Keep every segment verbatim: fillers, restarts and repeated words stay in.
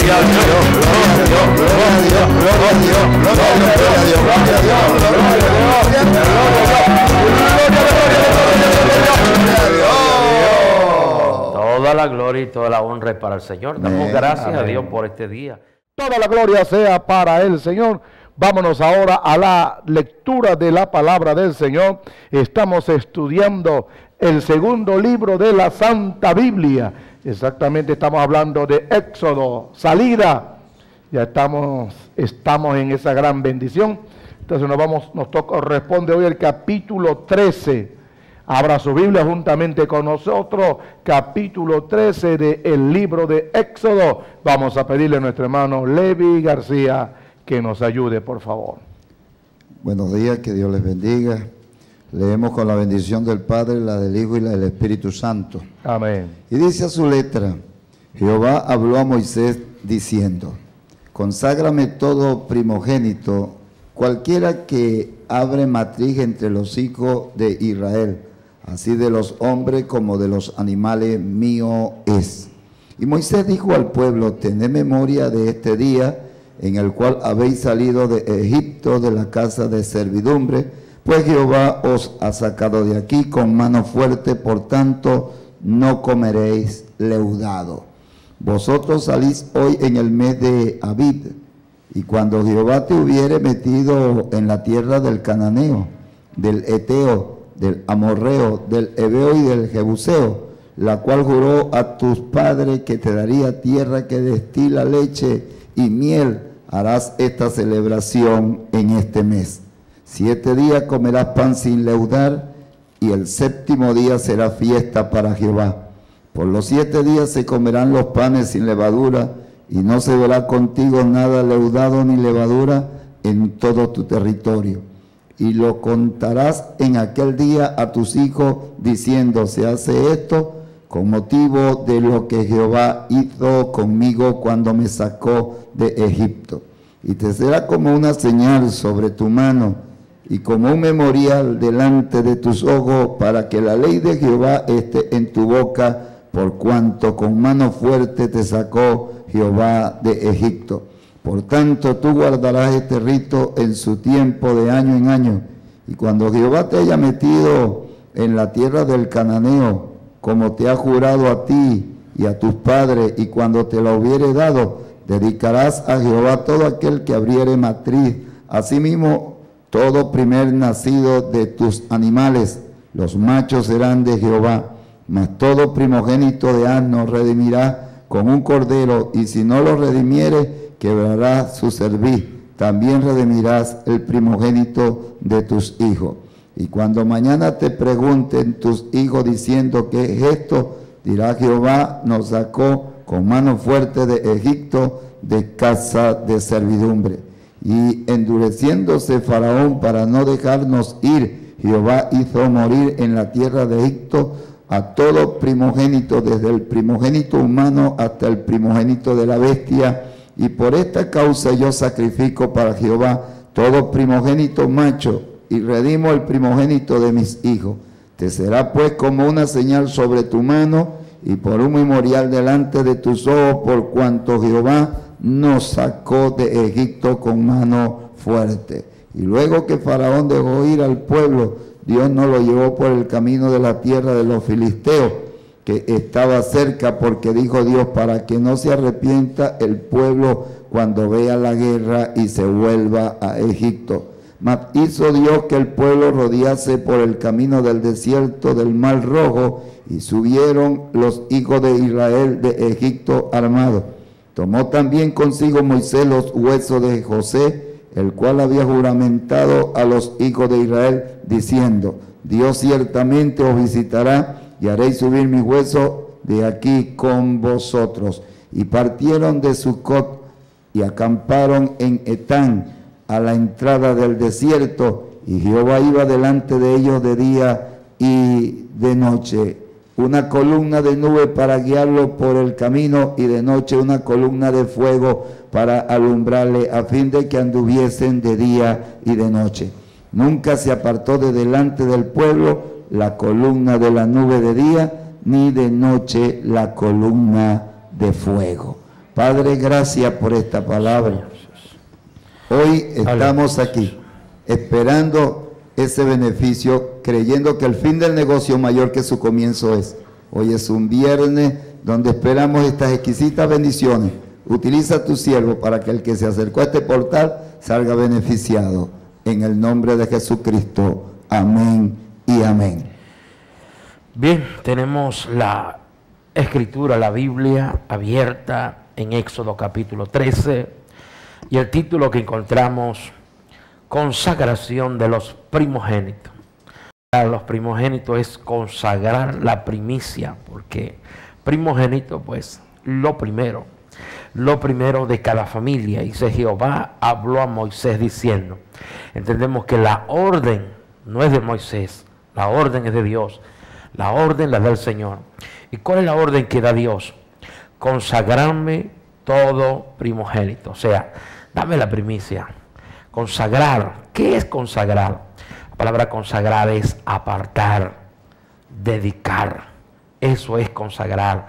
gloria a Dios, gloria a Dios, gloria a Dios, gloria a Dios, gloria a Dios, gloria a Dios, gloria a Dios, gloria a Dios, gloria a Dios. Toda la gloria y toda la honra es para el Señor. Damos gracias a Dios por este día. Toda la gloria sea para el Señor. Vámonos ahora a la lectura de la palabra del Señor. Estamos estudiando el segundo libro de la Santa Biblia. Exactamente, estamos hablando de Éxodo, salida. Ya estamos, estamos en esa gran bendición. Entonces nos vamos, nos toca, corresponde hoy el capítulo trece. Abra su Biblia juntamente con nosotros, capítulo trece del libro de Éxodo. Vamos a pedirle a nuestro hermano Levi García que nos ayude, por favor. Buenos días, que Dios les bendiga. Leemos con la bendición del Padre, la del Hijo y la del Espíritu Santo. Amén. Y dice a su letra: Jehová habló a Moisés diciendo: conságrame todo primogénito, cualquiera que abre matriz entre los hijos de Israel, así de los hombres como de los animales, mío es. Y Moisés dijo al pueblo: tened memoria de este día en el cual habéis salido de Egipto, de la casa de servidumbre, pues Jehová os ha sacado de aquí con mano fuerte, por tanto no comeréis leudado. Vosotros salís hoy en el mes de Abib, y cuando Jehová te hubiere metido en la tierra del Cananeo, del Eteo, del Amorreo, del Heveo y del Jebuseo, la cual juró a tus padres que te daría tierra que destila leche y miel, harás esta celebración en este mes. Siete días comerás pan sin leudar, y el séptimo día será fiesta para Jehová. Por los siete días se comerán los panes sin levadura, y no se verá contigo nada leudado ni levadura en todo tu territorio. Y lo contarás en aquel día a tus hijos, diciendo: se hace esto con motivo de lo que Jehová hizo conmigo cuando me sacó de Egipto. Y te será como una señal sobre tu mano y como un memorial delante de tus ojos, para que la ley de Jehová esté en tu boca, por cuanto con mano fuerte te sacó Jehová de Egipto. Por tanto, tú guardarás este rito en su tiempo de año en año, y cuando Jehová te haya metido en la tierra del Cananeo, como te ha jurado a ti y a tus padres, y cuando te la hubiere dado, dedicarás a Jehová todo aquel que abriere matriz, asimismo todo primer nacido de tus animales, los machos serán de Jehová. Mas todo primogénito de asno redimirá con un cordero, y si no lo redimiere, quebrará su cerviz. También redimirás el primogénito de tus hijos. Y cuando mañana te pregunten tus hijos diciendo: ¿qué es esto?, dirá: Jehová nos sacó con mano fuerte de Egipto, de casa de servidumbre. Y endureciéndose Faraón para no dejarnos ir, Jehová hizo morir en la tierra de Egipto a todo primogénito, desde el primogénito humano hasta el primogénito de la bestia. Y por esta causa yo sacrifico para Jehová todo primogénito macho, y redimo el primogénito de mis hijos. Te será pues como una señal sobre tu mano, y por un memorial delante de tus ojos, por cuanto Jehová nos sacó de Egipto con mano fuerte. Y luego que Faraón dejó ir al pueblo, Dios nos lo llevó por el camino de la tierra de los filisteos, que estaba cerca, porque dijo Dios: para que no se arrepienta el pueblo cuando vea la guerra y se vuelva a Egipto. Mas hizo Dios que el pueblo rodease por el camino del desierto del Mar Rojo, y subieron los hijos de Israel de Egipto armados. Tomó también consigo Moisés los huesos de José, el cual había juramentado a los hijos de Israel, diciendo: Dios ciertamente os visitará, y haréis subir mis huesos de aquí con vosotros. Y partieron de Sucot y acamparon en Etán, a la entrada del desierto, y Jehová iba delante de ellos de día y de noche, una columna de nube para guiarlo por el camino, y de noche una columna de fuego para alumbrarle, a fin de que anduviesen de día y de noche. Nunca se apartó de delante del pueblo la columna de la nube de día, ni de noche la columna de fuego. Padre, gracias por esta palabra. Hoy estamos aquí esperando ese beneficio, creyendo que el fin del negocio mayor que su comienzo es. Hoy es un viernes donde esperamos estas exquisitas bendiciones. Utiliza a tu siervo para que el que se acercó a este portal salga beneficiado. En el nombre de Jesucristo. Amén y amén. Bien, tenemos la escritura, la Biblia abierta en Éxodo capítulo trece. Y el título que encontramos, consagración de los primogénitos. Para los primogénitos es consagrar la primicia, porque primogénito, pues, lo primero, lo primero de cada familia. Dice Jehová habló a Moisés diciendo. Entendemos que la orden no es de Moisés, la orden es de Dios, la orden la da el Señor. ¿Y cuál es la orden que da Dios? Consagrarme todo primogénito, o sea, dame la primicia. Consagrar, ¿qué es consagrar? La palabra consagrar es apartar, dedicar. Eso es consagrar,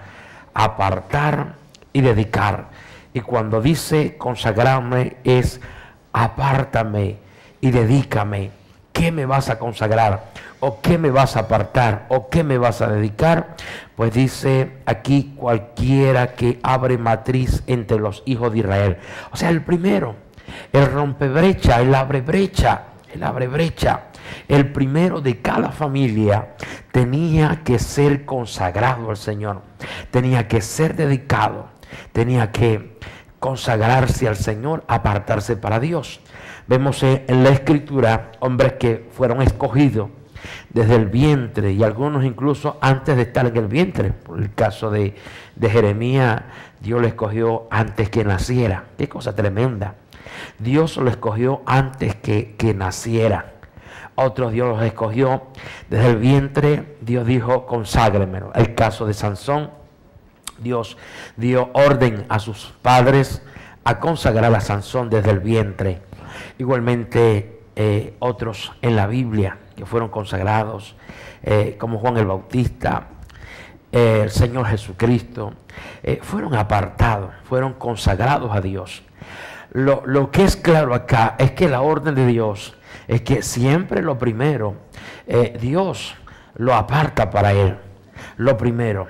apartar y dedicar. Y cuando dice consagrarme es apártame y dedícame. ¿Qué me vas a consagrar? ¿O qué me vas a apartar? ¿O qué me vas a dedicar? Pues dice aquí cualquiera que abre matriz entre los hijos de Israel. O sea, el primero, el rompebrecha, el abre brecha, el abre brecha. El primero de cada familia tenía que ser consagrado al Señor. Tenía que ser dedicado. Tenía que consagrarse al Señor, apartarse para Dios. Vemos en la Escritura hombres que fueron escogidos desde el vientre y algunos incluso antes de estar en el vientre. Por el caso de, de Jeremías, Dios lo escogió antes que naciera. Qué cosa tremenda. Dios lo escogió antes que, que naciera. Otros Dios los escogió desde el vientre. Dios dijo, conságremelo. El caso de Sansón, Dios dio orden a sus padres a consagrar a Sansón desde el vientre. Igualmente eh, otros en la Biblia que fueron consagrados, eh, como Juan el Bautista, eh, el Señor Jesucristo, eh, fueron apartados, fueron consagrados a Dios. Lo, lo que es claro acá es que la orden de Dios es que siempre lo primero, eh, Dios lo aparta para Él. Lo primero,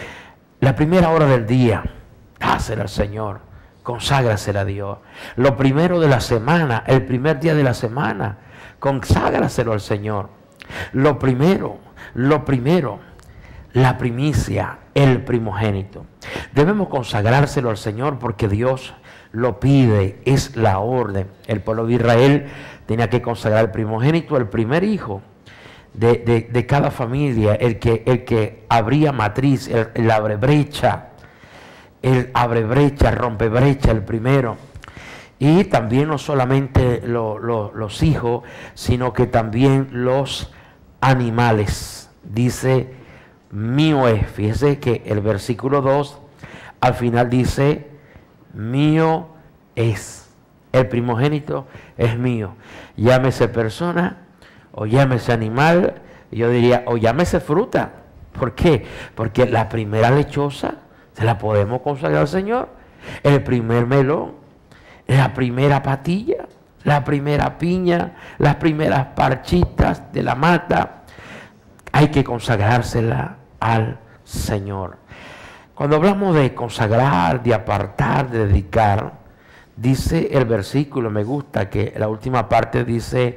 la primera hora del día, dásela al Señor, conságrasela a Dios. Lo primero de la semana, el primer día de la semana, conságraselo al Señor. Lo primero, lo primero, la primicia, el primogénito. Debemos consagrárselo al Señor porque Dios lo pide, es la orden. El pueblo de Israel tenía que consagrar el primogénito, el primer hijo de, de, de cada familia, el que, el que abría matriz, el, el abre brecha, el abre brecha, rompe brecha, el primero. Y también no solamente lo, lo, los hijos, sino que también los animales. Dice, mío es. Fíjese que el versículo dos al final dice, mío es. El primogénito es mío. Llámese persona o llámese animal. Yo diría, o llámese fruta. ¿Por qué? Porque la primera lechosa se la podemos consagrar al Señor. El primer melón, la primera patilla, la primera piña, las primeras parchitas de la mata, hay que consagrársela al Señor. Cuando hablamos de consagrar, de apartar, de dedicar, dice el versículo, me gusta que la última parte dice,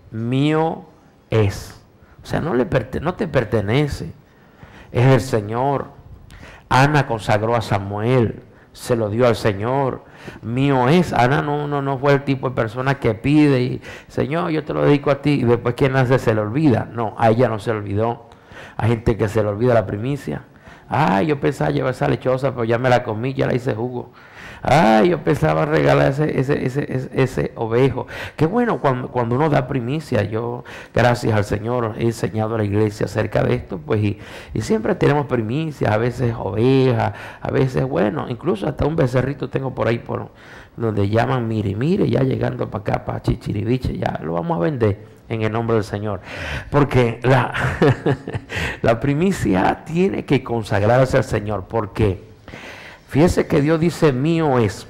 mío es. O sea, no, le perte, no te pertenece, es del Señor. Ana consagró a Samuel, se lo dio al Señor. Mío es. Ana no, no, no fue el tipo de persona que pide y, Señor, yo te lo dedico a ti, y después quien nace se le olvida. No, a ella no se le olvidó. Hay gente que se le olvida la primicia. Ay, yo pensaba llevar esa lechosa, pero ya me la comí, ya la hice jugo. Ay, yo pensaba regalar ese, ese, ese, ese, ese ovejo. Qué bueno cuando, cuando uno da primicia. Yo, gracias al Señor, he enseñado a la iglesia acerca de esto, pues, y, y siempre tenemos primicias, a veces ovejas, a veces, bueno, incluso hasta un becerrito tengo por ahí, por donde llaman mire, mire, ya llegando para acá, para Chichiriviche, ya lo vamos a vender en el nombre del Señor. Porque la, la primicia tiene que consagrarse al Señor. ¿Por qué? Fíjese que Dios dice mío es.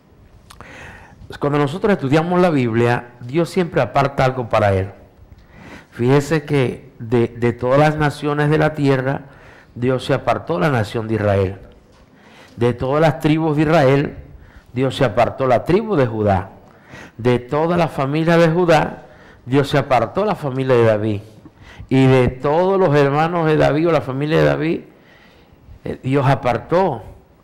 Cuando nosotros estudiamos la Biblia, Dios siempre aparta algo para Él. Fíjese que de, de todas las naciones de la tierra, Dios se apartó la nación de Israel. De todas las tribus de Israel, Dios se apartó la tribu de Judá. De toda la familia de Judá, Dios se apartó la familia de David. Y de todos los hermanos de David o la familia de David, Dios apartó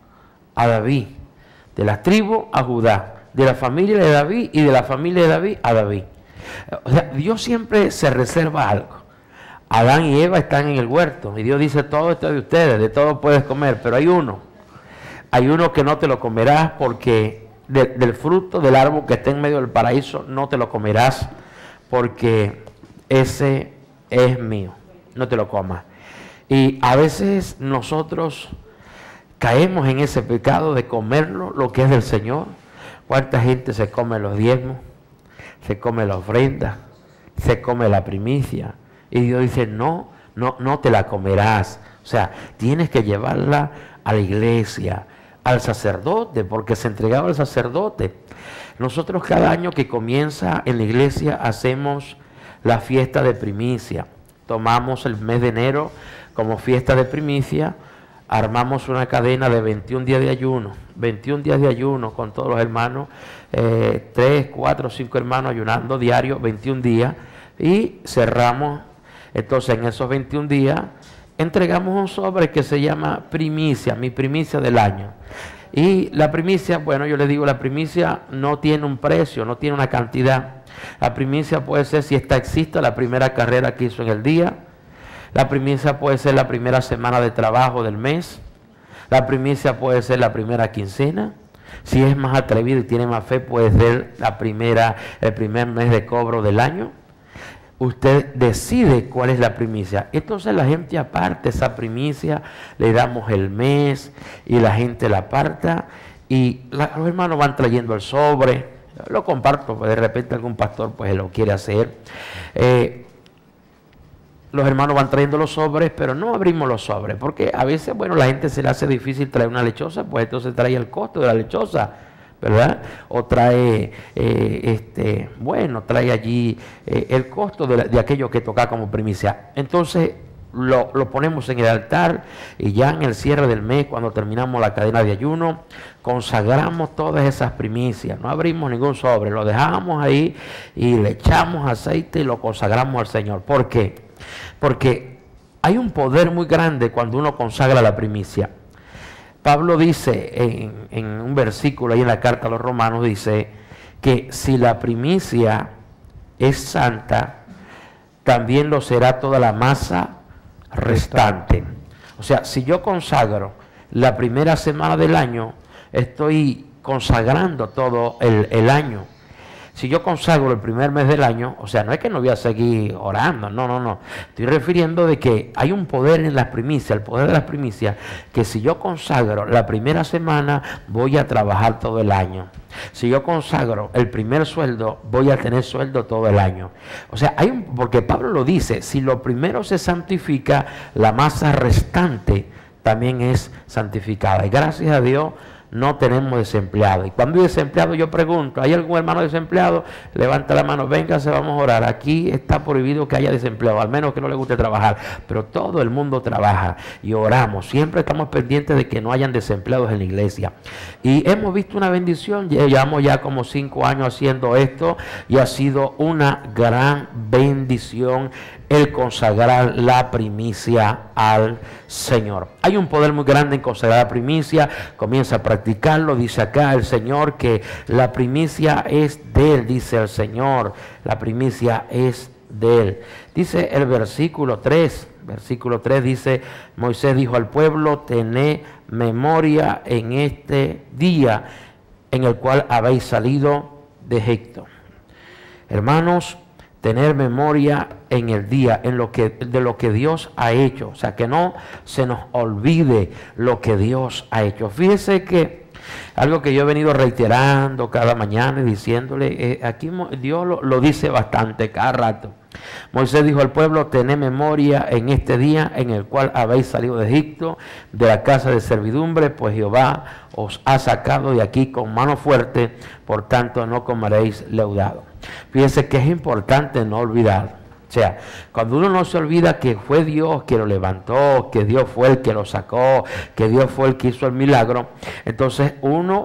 a David. De las tribus a Judá. De la familia de David y de la familia de David a David. O sea, Dios siempre se reserva algo. Adán y Eva están en el huerto y Dios dice, todo esto es de ustedes, de todo puedes comer, pero hay uno. Hay uno que no te lo comerás porque de, del fruto del árbol que está en medio del paraíso no te lo comerás porque ese es mío, no te lo comas. Y a veces nosotros caemos en ese pecado de comerlo, lo que es del Señor. ¿Cuánta gente se come los diezmos? Se come la ofrenda, se come la primicia. Y Dios dice, no, no, no te la comerás. O sea, tienes que llevarla a la iglesia, al sacerdote, porque se entregaba al sacerdote. Nosotros cada año que comienza en la iglesia hacemos la fiesta de primicia. Tomamos el mes de enero como fiesta de primicia, armamos una cadena de veintiún días de ayuno, veintiún días de ayuno con todos los hermanos, eh, tres, cuatro, cinco hermanos ayunando diario, veintiún días, y cerramos. Entonces en esos veintiún días entregamos un sobre que se llama primicia, mi primicia del año. Y la primicia, bueno, yo les digo, la primicia no tiene un precio, no tiene una cantidad. La primicia puede ser, si esta existe, la primera carrera que hizo en el día. La primicia puede ser la primera semana de trabajo del mes. La primicia puede ser la primera quincena. Si es más atrevido y tiene más fe, puede ser la primera, el primer mes de cobro del año. Usted decide cuál es la primicia. Entonces la gente aparta esa primicia, le damos el mes y la gente la aparta y la, los hermanos van trayendo el sobre. Lo comparto, pues de repente algún pastor pues lo quiere hacer. Eh, los hermanos van trayendo los sobres, pero no abrimos los sobres, porque a veces, bueno, la gente se le hace difícil traer una lechosa, pues entonces trae el costo de la lechosa, ¿verdad? O trae, eh, este, bueno, trae allí eh, el costo de, la, de aquello que toca como primicia. Entonces lo, lo ponemos en el altar y ya en el cierre del mes, cuando terminamos la cadena de ayuno, consagramos todas esas primicias. No abrimos ningún sobre, lo dejamos ahí y le echamos aceite y lo consagramos al Señor. ¿Por qué? Porque hay un poder muy grande cuando uno consagra la primicia. Pablo dice en, en un versículo ahí en la carta a los romanos, dice que si la primicia es santa, también lo será toda la masa restante. O sea, si yo consagro la primera semana del año, estoy consagrando todo el, el año. Si yo consagro el primer mes del año, o sea, no es que no voy a seguir orando, no, no, no. Estoy refiriendo de que hay un poder en las primicias, el poder de las primicias, que si yo consagro la primera semana, voy a trabajar todo el año. Si yo consagro el primer sueldo, voy a tener sueldo todo el año. O sea, hay un, porque Pablo lo dice, si lo primero se santifica, la masa restante también es santificada. Y gracias a Dios, no tenemos desempleados. Y cuando hay desempleado, yo pregunto, ¿hay algún hermano desempleado? Levanta la mano, véngase, vamos a orar. Aquí está prohibido que haya desempleado, al menos que no le guste trabajar. Pero todo el mundo trabaja y oramos. Siempre estamos pendientes de que no hayan desempleados en la iglesia. Y hemos visto una bendición. Llevamos ya como cinco años haciendo esto y ha sido una gran bendición el consagrar la primicia al Señor. Hay un poder muy grande en consagrar la primicia. Comienza a practicarlo. Dice acá el Señor que la primicia es de Él. Dice el Señor, la primicia es de Él. Dice el versículo tres. Versículo tres dice, Moisés dijo al pueblo, tened memoria en este día en el cual habéis salido de Egipto. Hermanos, tener memoria en el día, en lo que, de lo que Dios ha hecho. O sea, que no se nos olvide lo que Dios ha hecho. Fíjese que algo que yo he venido reiterando cada mañana y diciéndole, eh, aquí Dios lo, lo dice bastante cada rato. Moisés dijo al pueblo: tened memoria en este día en el cual habéis salido de Egipto, de la casa de servidumbre, pues Jehová os ha sacado de aquí con mano fuerte, por tanto no comeréis leudado. Fíjense que es importante no olvidar. O sea, cuando uno no se olvida que fue Dios que lo levantó, que Dios fue el que lo sacó, que Dios fue el que hizo el milagro, entonces uno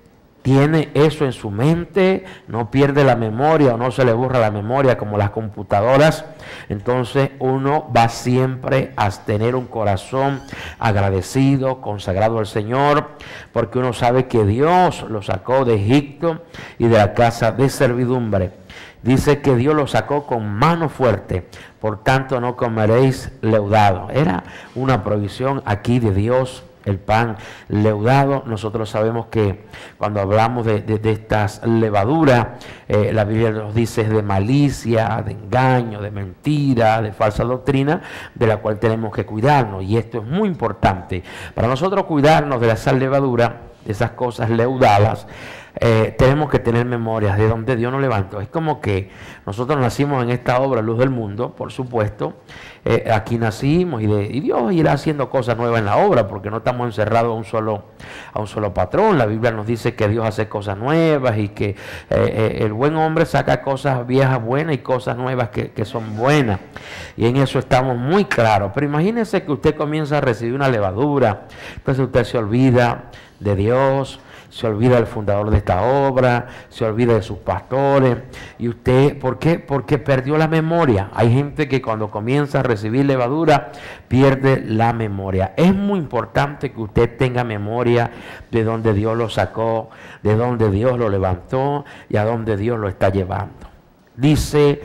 tiene eso en su mente, no pierde la memoria o no se le borra la memoria como las computadoras. Entonces uno va siempre a tener un corazón agradecido, consagrado al Señor, porque uno sabe que Dios lo sacó de Egipto y de la casa de servidumbre. Dice que Dios lo sacó con mano fuerte, por tanto no comeréis leudado. Era una provisión aquí de Dios, el pan leudado. Nosotros sabemos que cuando hablamos de, de, de estas levaduras, eh, la Biblia nos dice es de malicia, de engaño, de mentira, de falsa doctrina, de la cual tenemos que cuidarnos. Y esto es muy importante. Para nosotros cuidarnos de esa levadura, de esas cosas leudadas, Eh, tenemos que tener memorias de donde Dios nos levantó. Es como que nosotros nacimos en esta obra, Luz del Mundo, por supuesto. Eh, aquí nacimos y, de, y Dios irá haciendo cosas nuevas en la obra, porque no estamos encerrados a un solo, a un solo patrón. La Biblia nos dice que Dios hace cosas nuevas y que eh, eh, el buen hombre saca cosas viejas buenas y cosas nuevas que, que son buenas. Y en eso estamos muy claros. Pero imagínense que usted comienza a recibir una levadura, entonces usted se olvida de Dios, se olvida del fundador de esta obra, se olvida de sus pastores. Y usted, ¿por qué? Porque perdió la memoria. Hay gente que cuando comienza a recibir levadura pierde la memoria. Es muy importante que usted tenga memoria de donde Dios lo sacó, de donde Dios lo levantó y a donde Dios lo está llevando. Dice,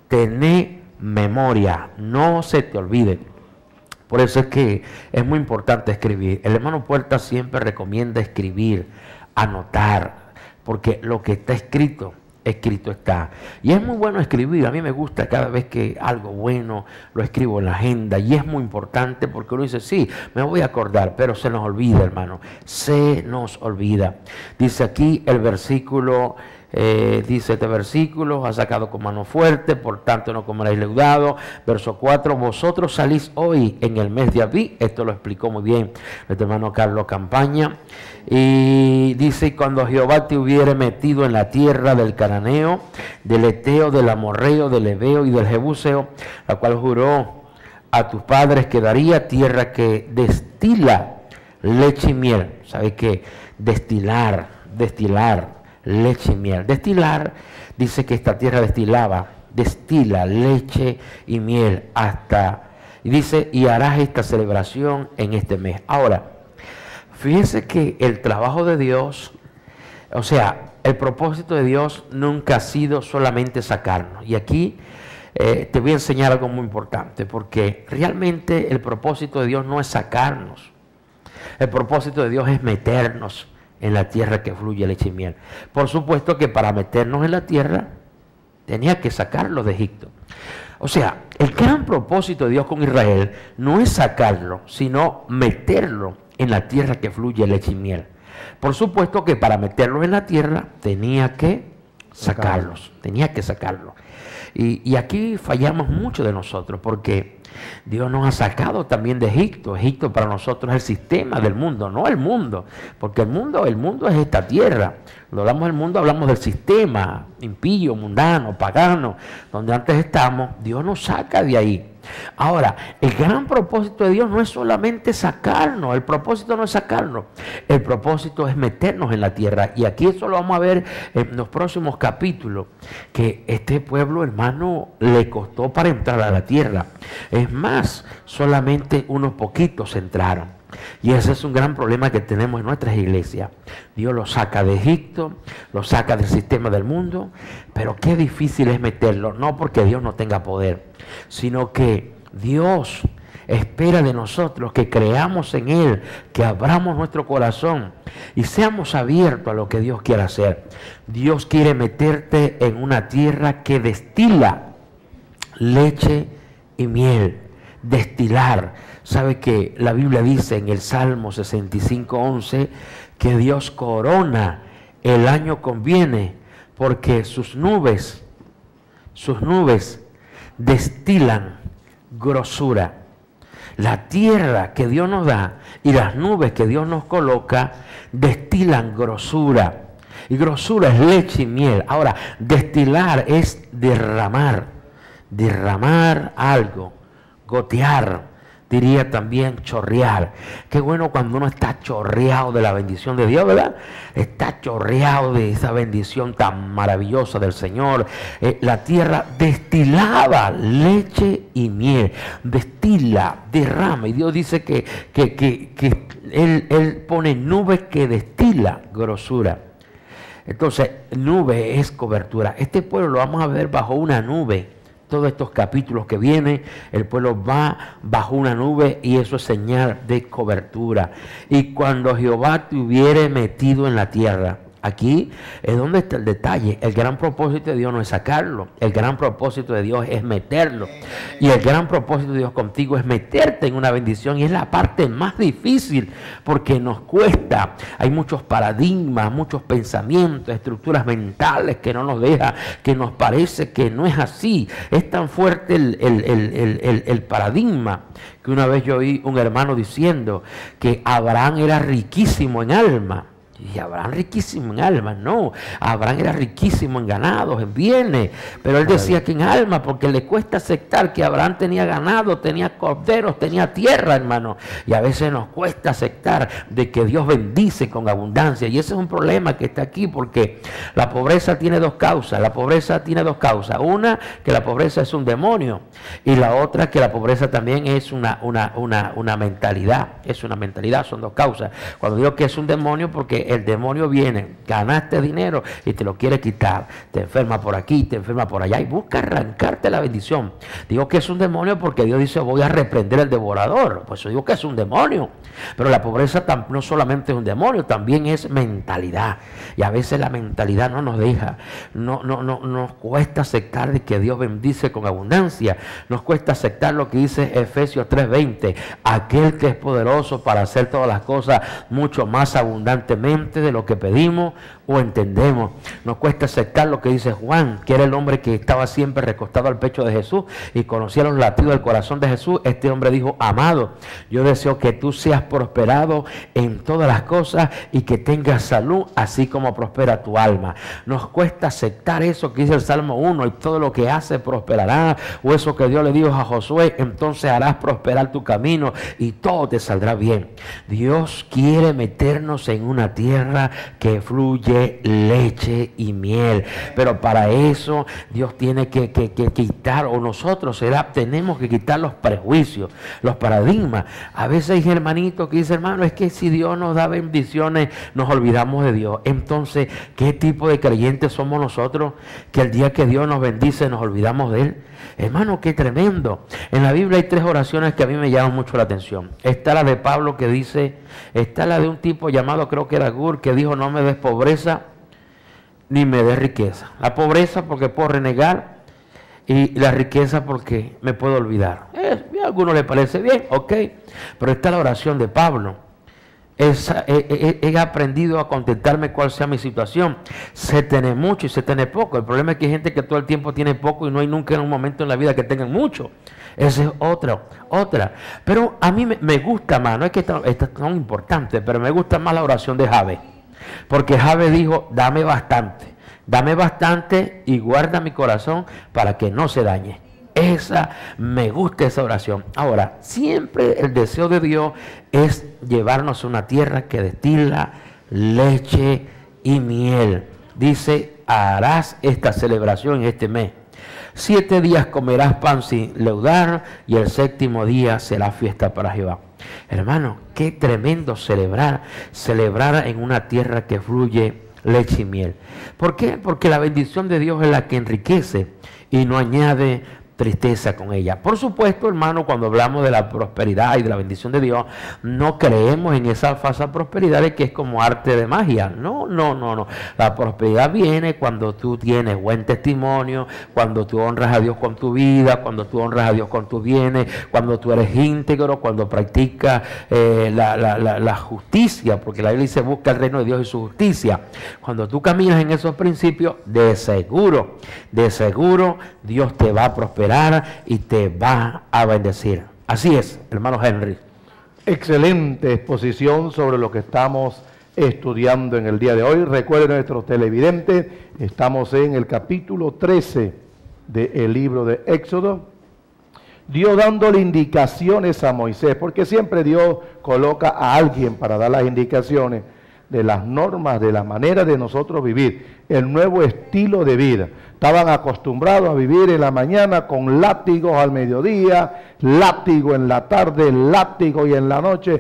tené memoria, no se te olvide. Por eso es que es muy importante escribir. El hermano Puerta siempre recomienda escribir, anotar, porque lo que está escrito, escrito está. Y es muy bueno escribir. A mí me gusta cada vez que algo bueno lo escribo en la agenda. Y es muy importante porque uno dice, sí, me voy a acordar, pero se nos olvida, hermano. Se nos olvida. Dice aquí el versículo... Eh, dice este versículo, ha sacado con mano fuerte, por tanto no comeréis leudado. Verso cuatro, vosotros salís hoy en el mes de Abí. Esto lo explicó muy bien nuestro hermano Carlos Campaña. Y dice, cuando Jehová te hubiere metido en la tierra del cananeo, del eteo, del amorreo, del heveo y del jebuseo, la cual juró a tus padres que daría, tierra que destila leche y miel. ¿Sabe qué? Destilar, destilar leche y miel. Destilar, dice que esta tierra destilaba, destila leche y miel hasta, y dice, y harás esta celebración en este mes. Ahora, fíjense que el trabajo de Dios, o sea, el propósito de Dios nunca ha sido solamente sacarnos. Y aquí eh, te voy a enseñar algo muy importante, porque realmente el propósito de Dios no es sacarnos. El propósito de Dios es meternos en la tierra que fluye leche y miel. Por supuesto que para meternos en la tierra tenía que sacarlo de Egipto. O sea, el gran propósito de Dios con Israel no es sacarlo, sino meterlo en la tierra que fluye leche y miel. Por supuesto que para meterlos en la tierra tenía que sacarlos, tenía que sacarlos. Y, y aquí fallamos mucho de nosotros, porque Dios nos ha sacado también de Egipto. Egipto para nosotros es el sistema del mundo, no el mundo, porque el mundo, el mundo es esta tierra. Cuando hablamos del mundo hablamos del sistema impío, mundano, pagano, donde antes estamos. Dios nos saca de ahí. Ahora, el gran propósito de Dios no es solamente sacarnos, el propósito no es sacarnos, el propósito es meternos en la tierra. Y aquí eso lo vamos a ver en los próximos capítulos, que este pueblo, hermano, le costó para entrar a la tierra. Es más, solamente unos poquitos entraron. Y ese es un gran problema que tenemos en nuestras iglesias. Dios lo saca de Egipto, lo saca del sistema del mundo, pero qué difícil es meterlo, no porque Dios no tenga poder, sino que Dios espera de nosotros que creamos en Él, que abramos nuestro corazón y seamos abiertos a lo que Dios quiere hacer. Dios quiere meterte en una tierra que destila leche y miel, destilar. ¿Sabe que la Biblia dice en el Salmo sesenta y cinco, once que Dios corona el año con bienes porque sus nubes, sus nubes destilan grosura. La tierra que Dios nos da y las nubes que Dios nos coloca destilan grosura. Y grosura es leche y miel. Ahora, destilar es derramar, derramar algo, gotear. Diría también chorrear. Qué bueno cuando uno está chorreado de la bendición de Dios, ¿verdad? Está chorreado de esa bendición tan maravillosa del Señor. Eh, la tierra destilaba leche y miel. Destila, derrama. Y Dios dice que, que, que, que él, él pone nubes que destila grosura. Entonces, nube es cobertura. Este pueblo lo vamos a ver bajo una nube. Todos estos capítulos que vienen, el pueblo va bajo una nube y eso es señal de cobertura. Y cuando Jehová te hubiere metido en la tierra, aquí es donde está el detalle. El gran propósito de Dios no es sacarlo. El gran propósito de Dios es meterlo. Y el gran propósito de Dios contigo es meterte en una bendición. Y es la parte más difícil porque nos cuesta. Hay muchos paradigmas, muchos pensamientos, estructuras mentales que no nos deja, que nos parece que no es así. Es tan fuerte el, el, el, el, el, el paradigma que una vez yo oí un hermano diciendo que Abraham era riquísimo en alma. Y Abraham riquísimo en almas, no, Abraham era riquísimo en ganados, en bienes, pero él decía que en alma, porque le cuesta aceptar que Abraham tenía ganado, tenía corderos, tenía tierra, hermano, y a veces nos cuesta aceptar de que Dios bendice con abundancia, y ese es un problema que está aquí, porque la pobreza tiene dos causas, la pobreza tiene dos causas, una, que la pobreza es un demonio, y la otra, que la pobreza también es una, una, una, una mentalidad, es una mentalidad, son dos causas. Cuando digo que es un demonio, porque el demonio viene, ganaste dinero y te lo quiere quitar, te enferma por aquí, te enferma por allá y busca arrancarte la bendición. Digo que es un demonio porque Dios dice voy a reprender al devorador, pues yo digo que es un demonio, pero la pobreza no solamente es un demonio, también es mentalidad, y a veces la mentalidad no nos deja, no, no, no, nos cuesta aceptar de que Dios bendice con abundancia, nos cuesta aceptar lo que dice Efesios tres veinte, aquel que es poderoso para hacer todas las cosas mucho más abundantemente de lo que pedimos o entendemos. Nos cuesta aceptar lo que dice Juan, que era el hombre que estaba siempre recostado al pecho de Jesús y conocía los latidos del corazón de Jesús. Este hombre dijo, amado, yo deseo que tú seas prosperado en todas las cosas y que tengas salud, así como prospera tu alma. Nos cuesta aceptar eso que dice el Salmo uno, y todo lo que hace prosperará, o eso que Dios le dijo a Josué, entonces harás prosperar tu camino y todo te saldrá bien. Dios quiere meternos en una tierra que fluye leche y miel, pero para eso Dios tiene que, que, que quitar, o nosotros será, tenemos que quitar los prejuicios, los paradigmas. A veces hay hermanitos que dicen, hermano, es que si Dios nos da bendiciones nos olvidamos de Dios. Entonces, ¿qué tipo de creyentes somos nosotros que el día que Dios nos bendice nos olvidamos de Él? Hermano, qué tremendo. En la Biblia hay tres oraciones que a mí me llaman mucho la atención. Está la de Pablo que dice, está la de un tipo llamado, creo que era Gur, que dijo, no me des pobreza ni me des riqueza. La pobreza porque puedo renegar y la riqueza porque me puedo olvidar. Eh, a algunos les parece bien, ok, pero está la oración de Pablo. Es, he, he, he aprendido a contentarme cuál sea mi situación. Se tiene mucho y se tiene poco. El problema es que hay gente que todo el tiempo tiene poco y no hay nunca en un momento en la vida que tengan mucho. Esa es otra, otra. Pero a mí me, me gusta más, no es que esta, esta es tan importante, pero me gusta más la oración de Jabes. Porque Jabes dijo, dame bastante, dame bastante y guarda mi corazón para que no se dañe. Esa, me gusta esa oración. Ahora, siempre el deseo de Dios es llevarnos a una tierra que destila leche y miel. Dice, harás esta celebración en este mes. Siete días comerás pan sin leudar y el séptimo día será fiesta para Jehová. Hermano, qué tremendo celebrar, celebrar en una tierra que fluye leche y miel. ¿Por qué? Porque la bendición de Dios es la que enriquece y no añade tristeza con ella. Por supuesto, hermano, cuando hablamos de la prosperidad y de la bendición de Dios, no creemos en esa falsa prosperidad de que es como arte de magia. No, no, no, no. La prosperidad viene cuando tú tienes buen testimonio, cuando tú honras a Dios con tu vida, cuando tú honras a Dios con tus bienes, cuando tú eres íntegro, cuando practicas eh, la, la, la, la justicia, porque la Biblia dice busca el reino de Dios y su justicia. Cuando tú caminas en esos principios, de seguro, de seguro, Dios te va a prosperar. prosperar y te va a bendecir. Así es, hermano Henry. Excelente exposición sobre lo que estamos estudiando en el día de hoy. Recuerden, nuestros televidentes, estamos en el capítulo trece del libro de Éxodo. Dios dándole indicaciones a Moisés, porque siempre Dios coloca a alguien para dar las indicaciones de las normas, de la manera de nosotros vivir, el nuevo estilo de vida. Estaban acostumbrados a vivir en la mañana con látigos al mediodía, látigo en la tarde, látigo y en la noche,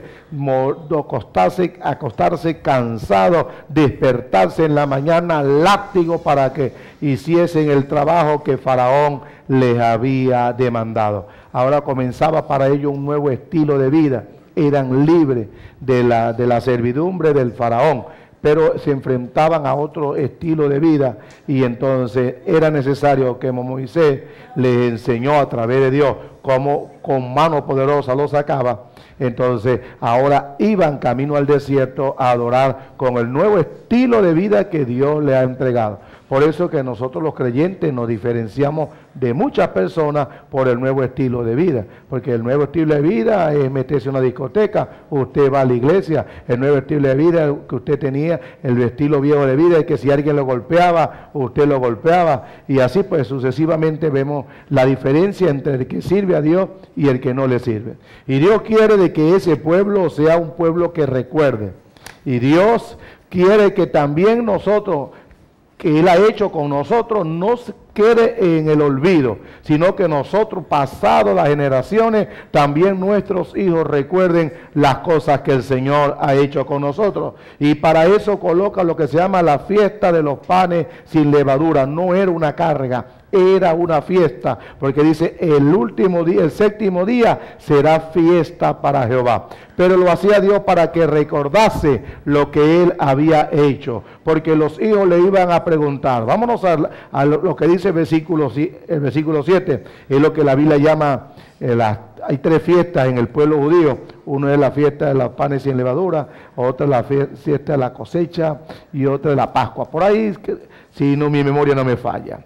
acostarse, acostarse cansado, despertarse en la mañana, látigo para que hiciesen el trabajo que Faraón les había demandado. Ahora comenzaba para ellos un nuevo estilo de vida. Eran libres de la, de la servidumbre del faraón, pero se enfrentaban a otro estilo de vida, y entonces era necesario que Moisés les enseñó a través de Dios cómo con mano poderosa lo sacaba. Entonces ahora iban camino al desierto a adorar con el nuevo estilo de vida que Dios le ha entregado. Por eso que nosotros los creyentes nos diferenciamos de muchas personas por el nuevo estilo de vida, porque el nuevo estilo de vida es meterse en una discoteca, usted va a la iglesia. El nuevo estilo de vida que usted tenía, el estilo viejo de vida, es que si alguien lo golpeaba, usted lo golpeaba, y así pues sucesivamente vemos la diferencia entre el que sirve a Dios y el que no le sirve. Y Dios quiere de que ese pueblo sea un pueblo que recuerde, y Dios quiere que también nosotros, que Él ha hecho con nosotros, no se quede en el olvido, sino que nosotros, pasado las generaciones, también nuestros hijos recuerden las cosas que el Señor ha hecho con nosotros. Y para eso coloca lo que se llama la fiesta de los panes sin levadura. No era una carga, era una fiesta, porque dice el último día, el séptimo día será fiesta para Jehová. Pero lo hacía Dios para que recordase lo que Él había hecho, porque los hijos le iban a preguntar. Vámonos a, a lo que dice el versículo, el versículo siete, es lo que la Biblia llama, eh, la, hay tres fiestas en el pueblo judío. Uno es la fiesta de los panes sin levadura, otra es la fiesta de la cosecha y otra es la Pascua. Por ahí, si no, mi memoria no me falla.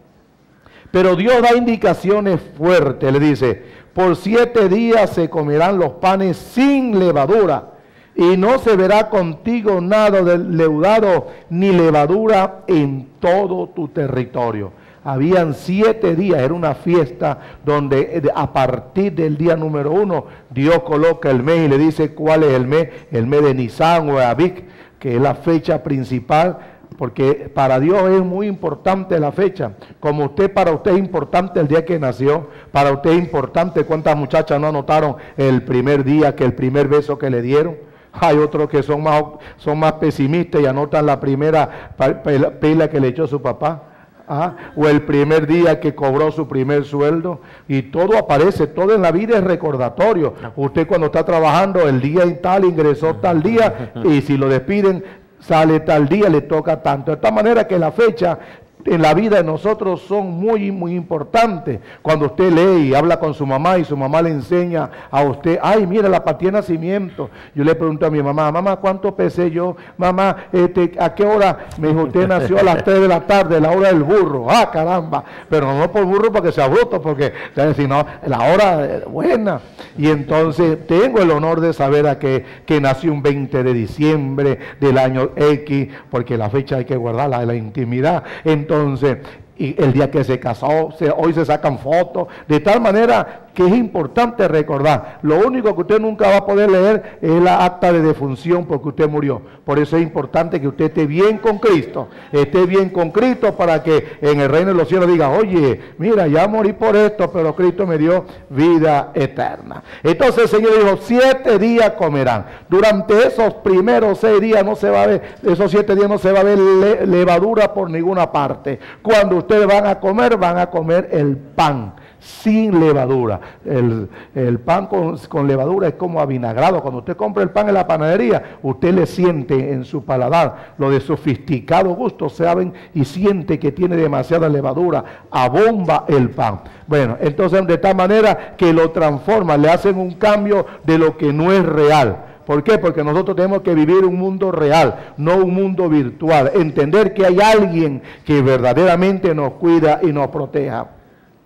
Pero Dios da indicaciones fuertes, le dice, por siete días se comerán los panes sin levadura, y no se verá contigo nada de leudado ni levadura en todo tu territorio. Habían siete días, era una fiesta donde a partir del día número uno, Dios coloca el mes y le dice cuál es el mes, el mes de Nisan o Abib, que es la fecha principal, porque para Dios es muy importante la fecha. Como usted, para usted es importante el día que nació, para usted es importante cuántas muchachas no anotaron el primer día, que el primer beso que le dieron. Hay otros que son más, son más pesimistas y anotan la primera pela que le echó su papá. ¿Ah? O el primer día que cobró su primer sueldo, y todo aparece, todo en la vida es recordatorio. Usted cuando está trabajando, el día y tal, ingresó tal día, y si lo despiden, sale tal día, le toca tanto. De esta manera que la fecha en la vida de nosotros son muy, muy importantes. Cuando usted lee y habla con su mamá y su mamá le enseña a usted, ay, mira la partida de nacimiento. Yo le pregunto a mi mamá, mamá, ¿cuánto pesé yo? Mamá, este, ¿a qué hora? Me dijo, usted nació a las tres de la tarde, la hora del burro. Ah, caramba. Pero no por burro porque sea bruto, porque, sino la hora buena. Y entonces tengo el honor de saber a que, que nació un veinte de diciembre del año X, porque la fecha hay que guardarla, la intimidad. Entonces, y el día que se casó, se, hoy se sacan fotos, de tal manera que es importante recordar. Lo único que usted nunca va a poder leer es la acta de defunción porque usted murió. Por eso es importante que usted esté bien con Cristo, esté bien con Cristo para que en el reino de los cielos diga, oye, mira, ya morí por esto, pero Cristo me dio vida eterna. Entonces el Señor dijo, siete días comerán. Durante esos primeros seis días no se va a ver, esos siete días no se va a ver le, levadura por ninguna parte. Cuando ustedes van a comer, van a comer el pan sin levadura. El, el pan con, con levadura es como avinagrado. Cuando usted compra el pan en la panadería, usted le siente en su paladar lo de sofisticado gusto, saben, y siente que tiene demasiada levadura, abomba el pan. Bueno, entonces de tal manera que lo transforma, le hacen un cambio de lo que no es real. ¿Por qué? Porque nosotros tenemos que vivir un mundo real, no un mundo virtual. Entender que hay alguien que verdaderamente nos cuida y nos proteja.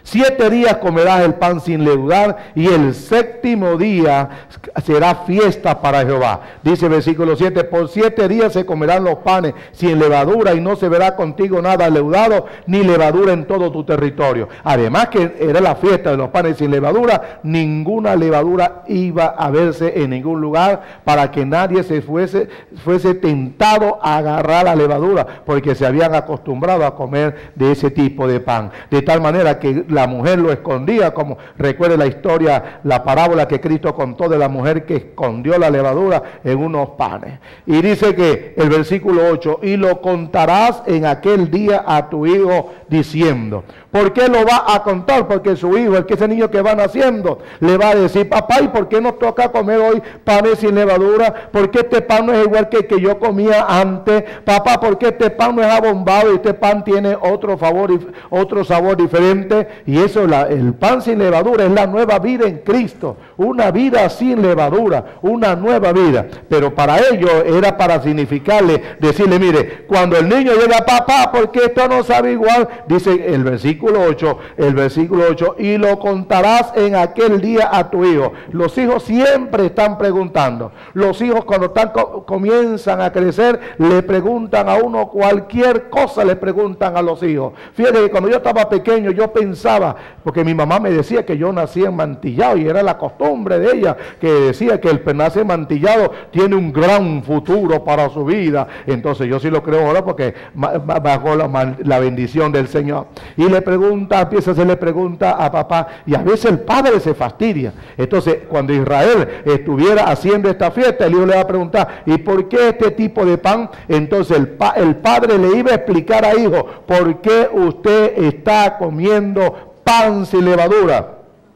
Siete días comerás el pan sin leudar y el séptimo día será fiesta para Jehová. Dice versículo siete, por siete días se comerán los panes sin levadura y no se verá contigo nada leudado ni levadura en todo tu territorio. Además que era la fiesta de los panes sin levadura, ninguna levadura iba a verse en ningún lugar para que nadie se fuese, fuese tentado a agarrar la levadura, porque se habían acostumbrado a comer de ese tipo de pan. De tal manera que la mujer lo escondía, como recuerde la historia, la parábola que Cristo contó de la mujer que escondió la levadura en unos panes. Y dice que el versículo ocho, y lo contarás en aquel día a tu hijo diciendo. ¿Por qué lo va a contar? Porque su hijo, el que ese niño que va naciendo, le va a decir, papá, ¿y por qué nos toca comer hoy panes sin levadura? ¿Por qué este pan no es igual que el que yo comía antes? Papá, ¿por qué este pan no es abombado y este pan tiene otro, favor, otro sabor diferente? Y eso, la, el pan sin levadura es la nueva vida en Cristo, una vida sin levadura, una nueva vida. Pero para ello era para significarle, decirle, mire, cuando el niño llega, papá, ¿por qué esto no sabe igual? Dice el versículo ocho, el versículo ocho, y lo contarás en aquel día a tu hijo. Los hijos siempre están preguntando. Los hijos cuando están, comienzan a crecer, le preguntan a uno cualquier cosa, le preguntan a los hijos. Fíjate que cuando yo estaba pequeño, yo pensaba, porque mi mamá me decía que yo nací en Mantillado, y era la costumbre de ella, que decía que el que nace en Mantillado tiene un gran futuro para su vida. Entonces yo sí lo creo ahora, porque bajo la, la bendición del Señor. Y le pregunta, empieza a hacerle pregunta a papá, y a veces el padre se fastidia. Entonces, cuando Israel estuviera haciendo esta fiesta, el hijo le va a preguntar, ¿y por qué este tipo de pan? Entonces el, pa el padre le iba a explicar a hijo, ¿por qué usted está comiendo pan sin levadura?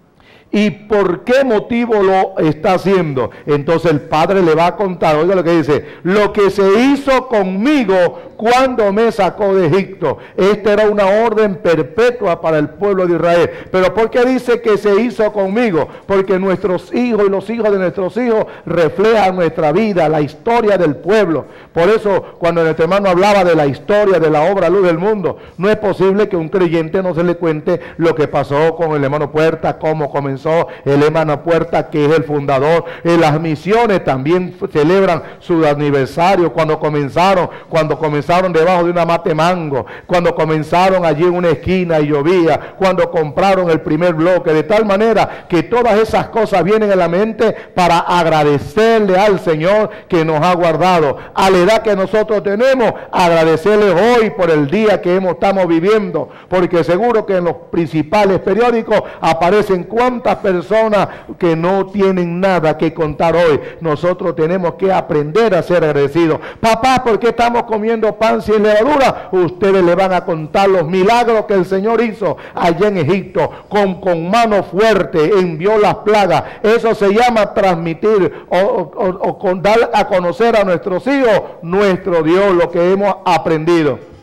¿Y por qué motivo lo está haciendo? Entonces el padre le va a contar, oiga lo que dice, lo que se hizo conmigo cuando me sacó de Egipto. Esta era una orden perpetua para el pueblo de Israel. Pero ¿por qué dice que se hizo conmigo? Porque nuestros hijos y los hijos de nuestros hijos reflejan nuestra vida, la historia del pueblo. Por eso cuando nuestro hermano hablaba de la historia de la obra Luz del Mundo, no es posible que un creyente no se le cuente lo que pasó con el hermano Puerta, cómo comenzó el hermano Puerta, que es el fundador. En las misiones también celebran su aniversario, cuando comenzaron, cuando comenzaron debajo de una mate mango, cuando comenzaron allí en una esquina y llovía, cuando compraron el primer bloque, de tal manera que todas esas cosas vienen a la mente para agradecerle al Señor que nos ha guardado. A la edad que nosotros tenemos, agradecerle hoy por el día que hemos, estamos viviendo, porque seguro que en los principales periódicos aparecen cuántas personas que no tienen nada que contar hoy. Nosotros tenemos que aprender a ser agradecidos. Papá, ¿por qué estamos comiendo pan sin levadura? Ustedes le van a contar los milagros que el Señor hizo allá en Egipto, con, con mano fuerte envió las plagas. Eso se llama transmitir o, o, o con dar a conocer a nuestros hijos nuestro Dios, lo que hemos aprendido.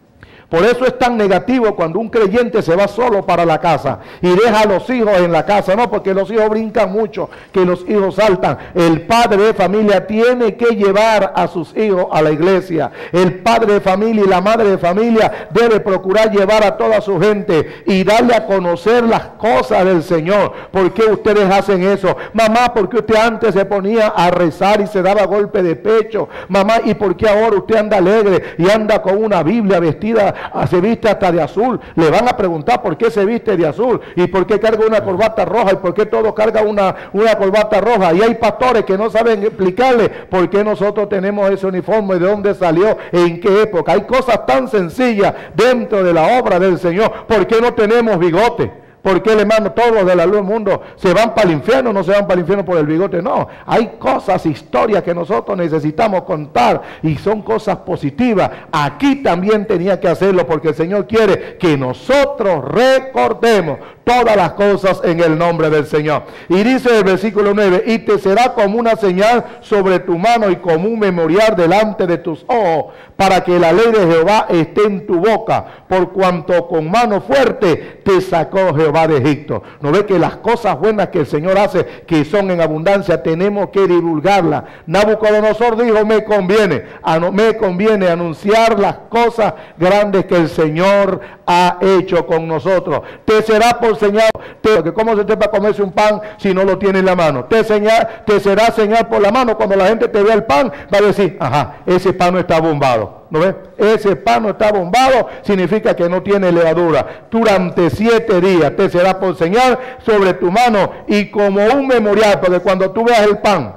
Por eso es tan negativo cuando un creyente se va solo para la casa y deja a los hijos en la casa, no, porque los hijos brincan mucho, que los hijos saltan. El padre de familia tiene que llevar a sus hijos a la iglesia. El padre de familia y la madre de familia debe procurar llevar a toda su gente y darle a conocer las cosas del Señor. ¿Por qué ustedes hacen eso? Mamá, ¿por qué usted antes se ponía a rezar y se daba golpe de pecho? Mamá, ¿y por qué ahora usted anda alegre y anda con una Biblia vestida? Se viste hasta de azul. Le van a preguntar por qué se viste de azul y por qué carga una corbata roja y por qué todo carga una, una corbata roja. Y hay pastores que no saben explicarle por qué nosotros tenemos ese uniforme, de dónde salió, en qué época. Hay cosas tan sencillas dentro de la obra del Señor. ¿Por qué no tenemos bigote? ¿Por qué, hermano, todos los de la luz del mundo se van para el infierno? No se van para el infierno por el bigote, no. Hay cosas, historias que nosotros necesitamos contar y son cosas positivas. Aquí también tenía que hacerlo porque el Señor quiere que nosotros recordemos todas las cosas en el nombre del Señor. Y dice el versículo nueve, y te será como una señal sobre tu mano y como un memorial delante de tus ojos, para que la ley de Jehová esté en tu boca, por cuanto con mano fuerte te sacó Jehová Jehová de Egipto. ¿No ve que las cosas buenas que el Señor hace, que son en abundancia, tenemos que divulgarlas? Nabucodonosor dijo, me conviene, me conviene anunciar las cosas grandes que el Señor ha hecho con nosotros. Te será por señal, te, que cómo se te va a comerse un pan si no lo tiene en la mano. Te, señal, te será señal por la mano. Cuando la gente te vea el pan, va a decir, ajá, ese pan no está bombado. ¿No ves? Ese pan no está bombado, significa que no tiene levadura. Durante siete días te será por señal sobre tu mano y como un memorial, porque cuando tú veas el pan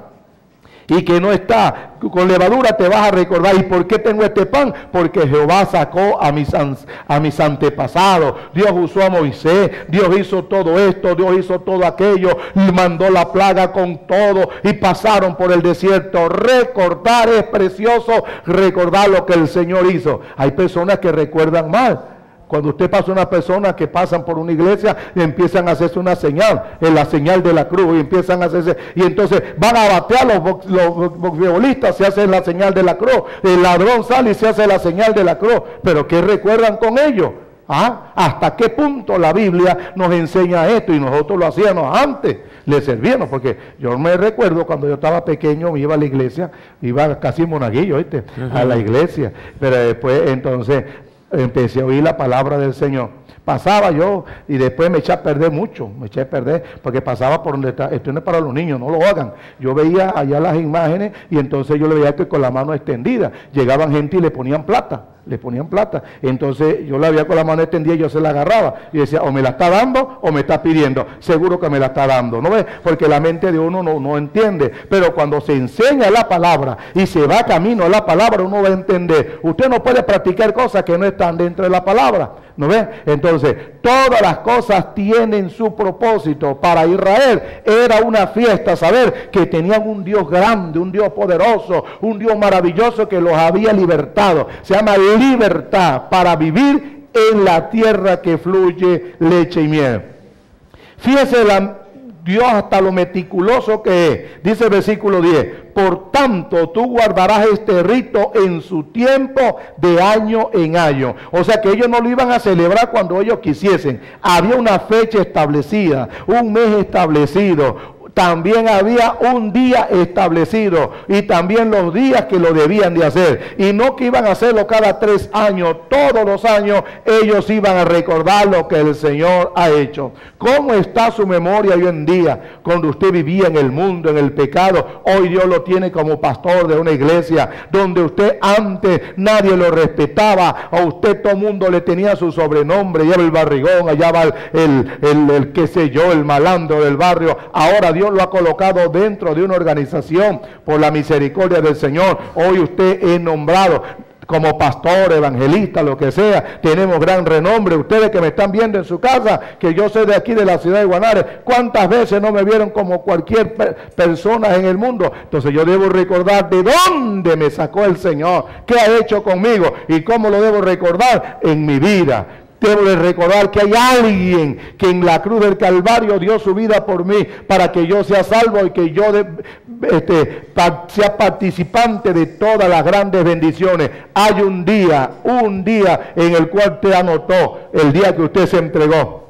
y que no está con levadura, te vas a recordar. ¿Y por qué tengo este pan? Porque Jehová sacó a mis, a mis antepasados. Dios usó a Moisés, Dios hizo todo esto, Dios hizo todo aquello, y mandó la plaga con todo y pasaron por el desierto. Recordar es precioso, recordar lo que el Señor hizo. Hay personas que recuerdan mal. Cuando usted pasa a una persona que pasan por una iglesia y empiezan a hacerse una señal, en la señal de la cruz, y empiezan a hacerse, y entonces van a batear los, box, los boxeolistas, se hacen la señal de la cruz, el ladrón sale y se hace la señal de la cruz, pero ¿qué recuerdan con ello? ¿Ah? ¿Hasta qué punto la Biblia nos enseña esto? Y nosotros lo hacíamos antes, le servíamos, porque yo me recuerdo cuando yo estaba pequeño, me iba a la iglesia, iba casi monaguillo, ¿viste? Uh-huh. A la iglesia, pero después entonces empecé a oír la palabra del Señor. Pasaba yo y después me eché a perder mucho, me eché a perder porque pasaba por donde está, esto no es para los niños, no lo hagan. Yo veía allá las imágenes y entonces yo le veía que con la mano extendida llegaban gente y le ponían plata, le ponían plata. Entonces yo la veía con la mano extendida y yo se la agarraba y decía, o me la está dando o me está pidiendo. Seguro que me la está dando, ¿no ves? Porque la mente de uno no, no entiende. Pero cuando se enseña la palabra y se va camino a la palabra, uno va a entender. Usted no puede practicar cosas que no están dentro de la palabra, ¿no ves? Entonces, todas las cosas tienen su propósito. Para Israel era una fiesta saber que tenían un Dios grande, un Dios poderoso, un Dios maravilloso que los había libertado. Se llama libertad para vivir en la tierra que fluye leche y miel. Fíjese la, Dios hasta lo meticuloso que es. Dice el versículo diez, por tanto tú guardarás este rito en su tiempo de año en año. O sea que ellos no lo iban a celebrar cuando ellos quisiesen. Había una fecha establecida, un mes establecido. También había un día establecido y también los días que lo debían de hacer. Y no que iban a hacerlo cada tres años, todos los años ellos iban a recordar lo que el Señor ha hecho. ¿Cómo está su memoria hoy en día? Cuando usted vivía en el mundo, en el pecado, hoy Dios lo tiene como pastor de una iglesia, donde usted antes nadie lo respetaba, a usted todo el mundo le tenía su sobrenombre, allá va el barrigón, allá va el, el, el, el qué sé yo, el malandro del barrio. Ahora Dios lo ha colocado dentro de una organización por la misericordia del Señor. Hoy usted es nombrado como pastor, evangelista, lo que sea. Tenemos gran renombre. Ustedes que me están viendo en su casa, que yo soy de aquí de la ciudad de Guanare, ¿cuántas veces no me vieron como cualquier per persona en el mundo? Entonces yo debo recordar de dónde me sacó el Señor, qué ha hecho conmigo y cómo lo debo recordar en mi vida. Debo de recordar que hay alguien que en la cruz del Calvario dio su vida por mí para que yo sea salvo y que yo de, este, pa, sea participante de todas las grandes bendiciones. Hay un día, un día en el cual te anotó, el día que usted se entregó.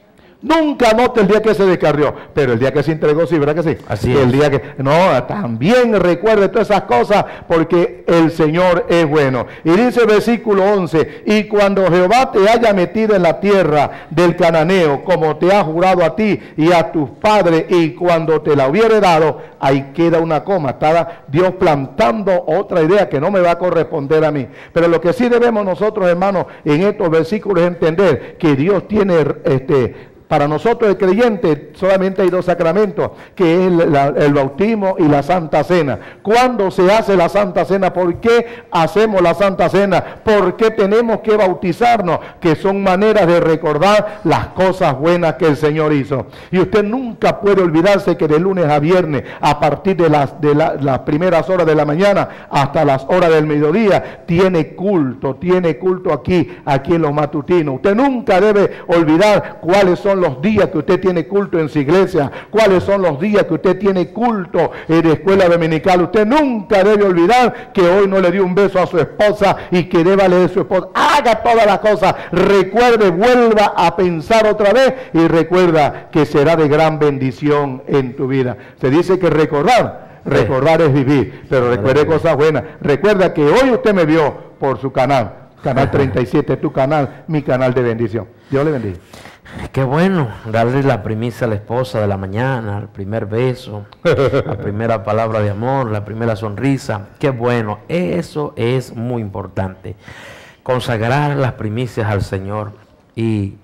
Nunca anote el día que se descarrió, pero el día que se entregó, sí, ¿verdad que sí? Así el es. Día que, no, también recuerde todas esas cosas, porque el Señor es bueno. Y dice el versículo once, y cuando Jehová te haya metido en la tierra del cananeo, como te ha jurado a ti y a tus padres, y cuando te la hubiere dado, ahí queda una coma, está Dios plantando otra idea que no me va a corresponder a mí. Pero lo que sí debemos nosotros, hermanos, en estos versículos es entender que Dios tiene este... Para nosotros el creyente solamente hay dos sacramentos, que es la, el bautismo y la Santa Cena. ¿Cuándo se hace la Santa Cena? ¿Por qué hacemos la Santa Cena? ¿Por qué tenemos que bautizarnos? Que son maneras de recordar las cosas buenas que el Señor hizo. Y usted nunca puede olvidarse que de lunes a viernes, a partir de las, de la, las primeras horas de la mañana hasta las horas del mediodía, tiene culto, tiene culto aquí, aquí en los matutinos. Usted nunca debe olvidar cuáles son los días que usted tiene culto en su iglesia, cuáles son los días que usted tiene culto en la escuela dominical. Usted nunca debe olvidar que hoy no le dio un beso a su esposa y que deba leer a su esposa. Haga todas las cosas, recuerde, vuelva a pensar otra vez y recuerda que será de gran bendición en tu vida. Se dice que recordar, recordar es vivir, pero recuerde cosas buenas. Recuerda que hoy usted me vio por su canal, Canal treinta y siete, tu canal, mi canal de bendición. Dios le bendiga. Qué bueno, darle la primicia a la esposa de la mañana, el primer beso, la primera palabra de amor, la primera sonrisa. Qué bueno, eso es muy importante. Consagrar las primicias al Señor. Y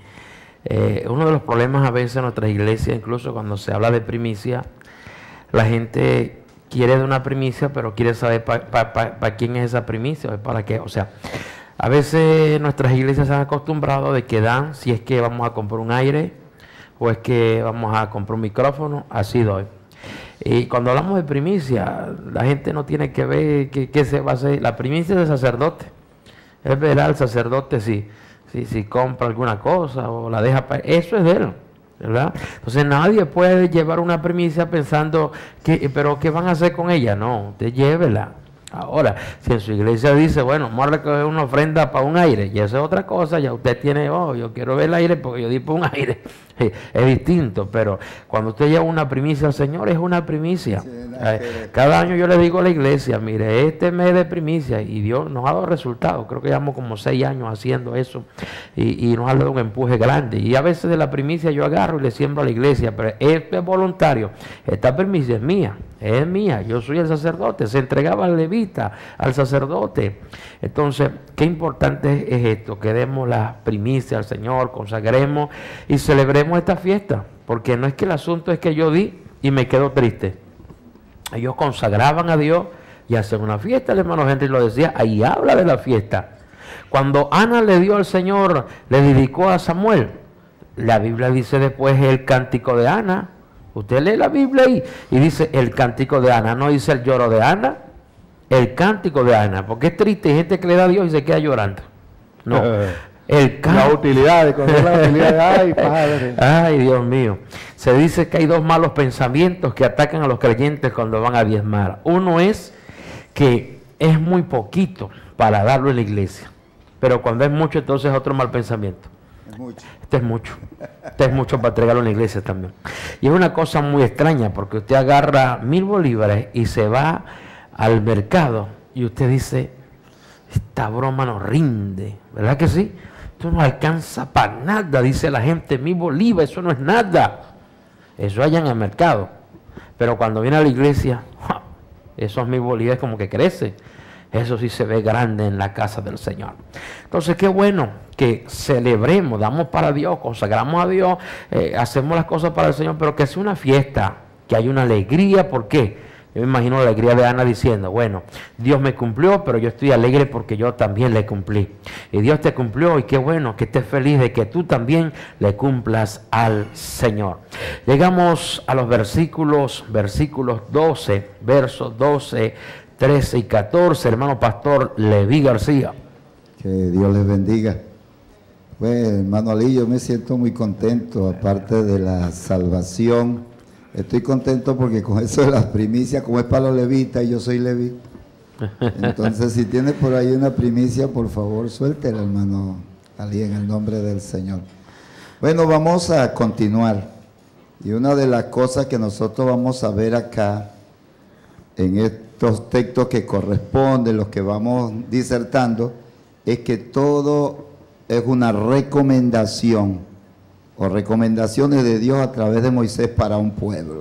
eh, uno de los problemas a veces en nuestras iglesias, incluso cuando se habla de primicia, la gente quiere de una primicia, pero quiere saber para pa, pa, pa quién es esa primicia, para qué, o sea... A veces nuestras iglesias se han acostumbrado de que dan, si es que vamos a comprar un aire o es que vamos a comprar un micrófono, así doy. Y cuando hablamos de primicia, la gente no tiene que ver qué, qué se va a hacer. La primicia es del sacerdote. Es verdad, el sacerdote si, si, si compra alguna cosa o la deja para... Eso es de él, ¿verdad? Entonces nadie puede llevar una primicia pensando, que, pero ¿qué van a hacer con ella? No, usted llévela. Ahora, si en su iglesia dice, bueno, vamos a recoger una ofrenda para un aire, y eso es otra cosa, ya usted tiene, oh, yo quiero ver el aire porque yo di por un aire, es distinto, pero cuando usted lleva una primicia al Señor, es una primicia. Sí, eh, cada año yo le digo a la iglesia, mire, este mes de primicia, y Dios nos ha dado resultados, creo que llevamos como seis años haciendo eso, y, y nos ha dado un empuje grande, y a veces de la primicia yo agarro y le siembro a la iglesia, pero esto es voluntario, esta primicia es mía, es mía, yo soy el sacerdote, se entregaba al levita, al sacerdote. Entonces, qué importante es esto, que demos la primicia al Señor, consagremos y celebremos esta fiesta, porque no es que el asunto es que yo di y me quedo triste. Ellos consagraban a Dios y hacen una fiesta, el hermano Henry lo decía, ahí habla de la fiesta. Cuando Ana le dio al Señor, le dedicó a Samuel, la Biblia dice después el cántico de Ana. Usted lee la Biblia ahí y dice el cántico de Ana, no dice el lloro de Ana, el cántico de Ana, porque es triste, hay gente que le da a Dios y se queda llorando. No, el la utilidad de conocer la utilidad de, ay, Padre. Ay, Dios mío. Se dice que hay dos malos pensamientos que atacan a los creyentes cuando van a diezmar. Uno es que es muy poquito para darlo en la iglesia, pero cuando es mucho, entonces es otro mal pensamiento. Es mucho. Este es mucho. Este es mucho para entregarlo en la iglesia también. Y es una cosa muy extraña porque usted agarra mil bolívares y se va al mercado y usted dice, esta broma no rinde, ¿verdad que sí? Esto no alcanza para nada, dice la gente, mil bolívares, eso no es nada. Eso allá en el mercado. Pero cuando viene a la iglesia, esos mil bolívares como que crecen. Eso sí se ve grande en la casa del Señor. Entonces, qué bueno que celebremos, damos para Dios, consagramos a Dios, eh, hacemos las cosas para el Señor, pero que sea una fiesta, que haya una alegría. ¿Por qué? Yo me imagino la alegría de Ana diciendo, bueno, Dios me cumplió, pero yo estoy alegre porque yo también le cumplí. Y Dios te cumplió y qué bueno que estés feliz de que tú también le cumplas al Señor. Llegamos a los versículos, versículos doce, versos doce, trece y catorce, hermano pastor Leví García. Que Dios les bendiga. Pues, hermano Ali, yo me siento muy contento, aparte de la salvación. Estoy contento porque con eso de las primicias, como es para los levitas y yo soy leví. Entonces, si tiene por ahí una primicia, por favor, suéltela, hermano Ali, en el nombre del Señor. Bueno, vamos a continuar. Y una de las cosas que nosotros vamos a ver acá, en estos textos que corresponden, los que vamos disertando, es que todo es una recomendación o recomendaciones de Dios a través de Moisés para un pueblo.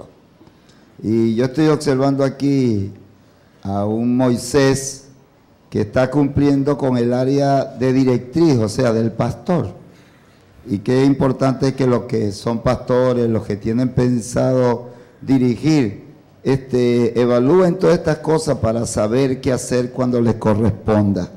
Y yo estoy observando aquí a un Moisés que está cumpliendo con el área de directriz, o sea, del pastor. Y qué importante es que los que son pastores, los que tienen pensado dirigir, este, evalúen todas estas cosas para saber qué hacer cuando les corresponda.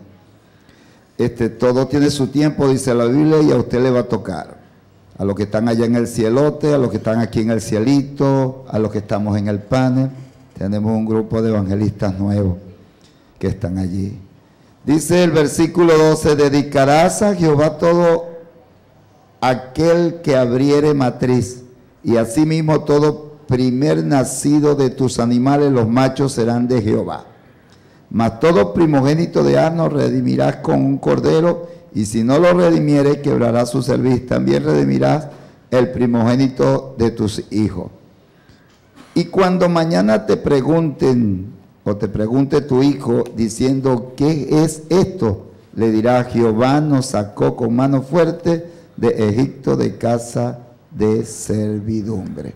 Este, todo tiene su tiempo, dice la Biblia, y a usted le va a tocar. A los que están allá en el cielote, a los que están aquí en el cielito, a los que estamos en el panel. Tenemos un grupo de evangelistas nuevos que están allí. Dice el versículo doce, dedicarás a Jehová todo aquel que abriere matriz, y asimismo todo primer nacido de tus animales, los machos serán de Jehová. Mas todo primogénito de asno redimirás con un cordero, y si no lo redimiere, quebrará su cerviz. También redimirás el primogénito de tus hijos. Y cuando mañana te pregunten, o te pregunte tu hijo, diciendo, ¿qué es esto? Le dirá, Jehová nos sacó con mano fuerte de Egipto, de casa de servidumbre.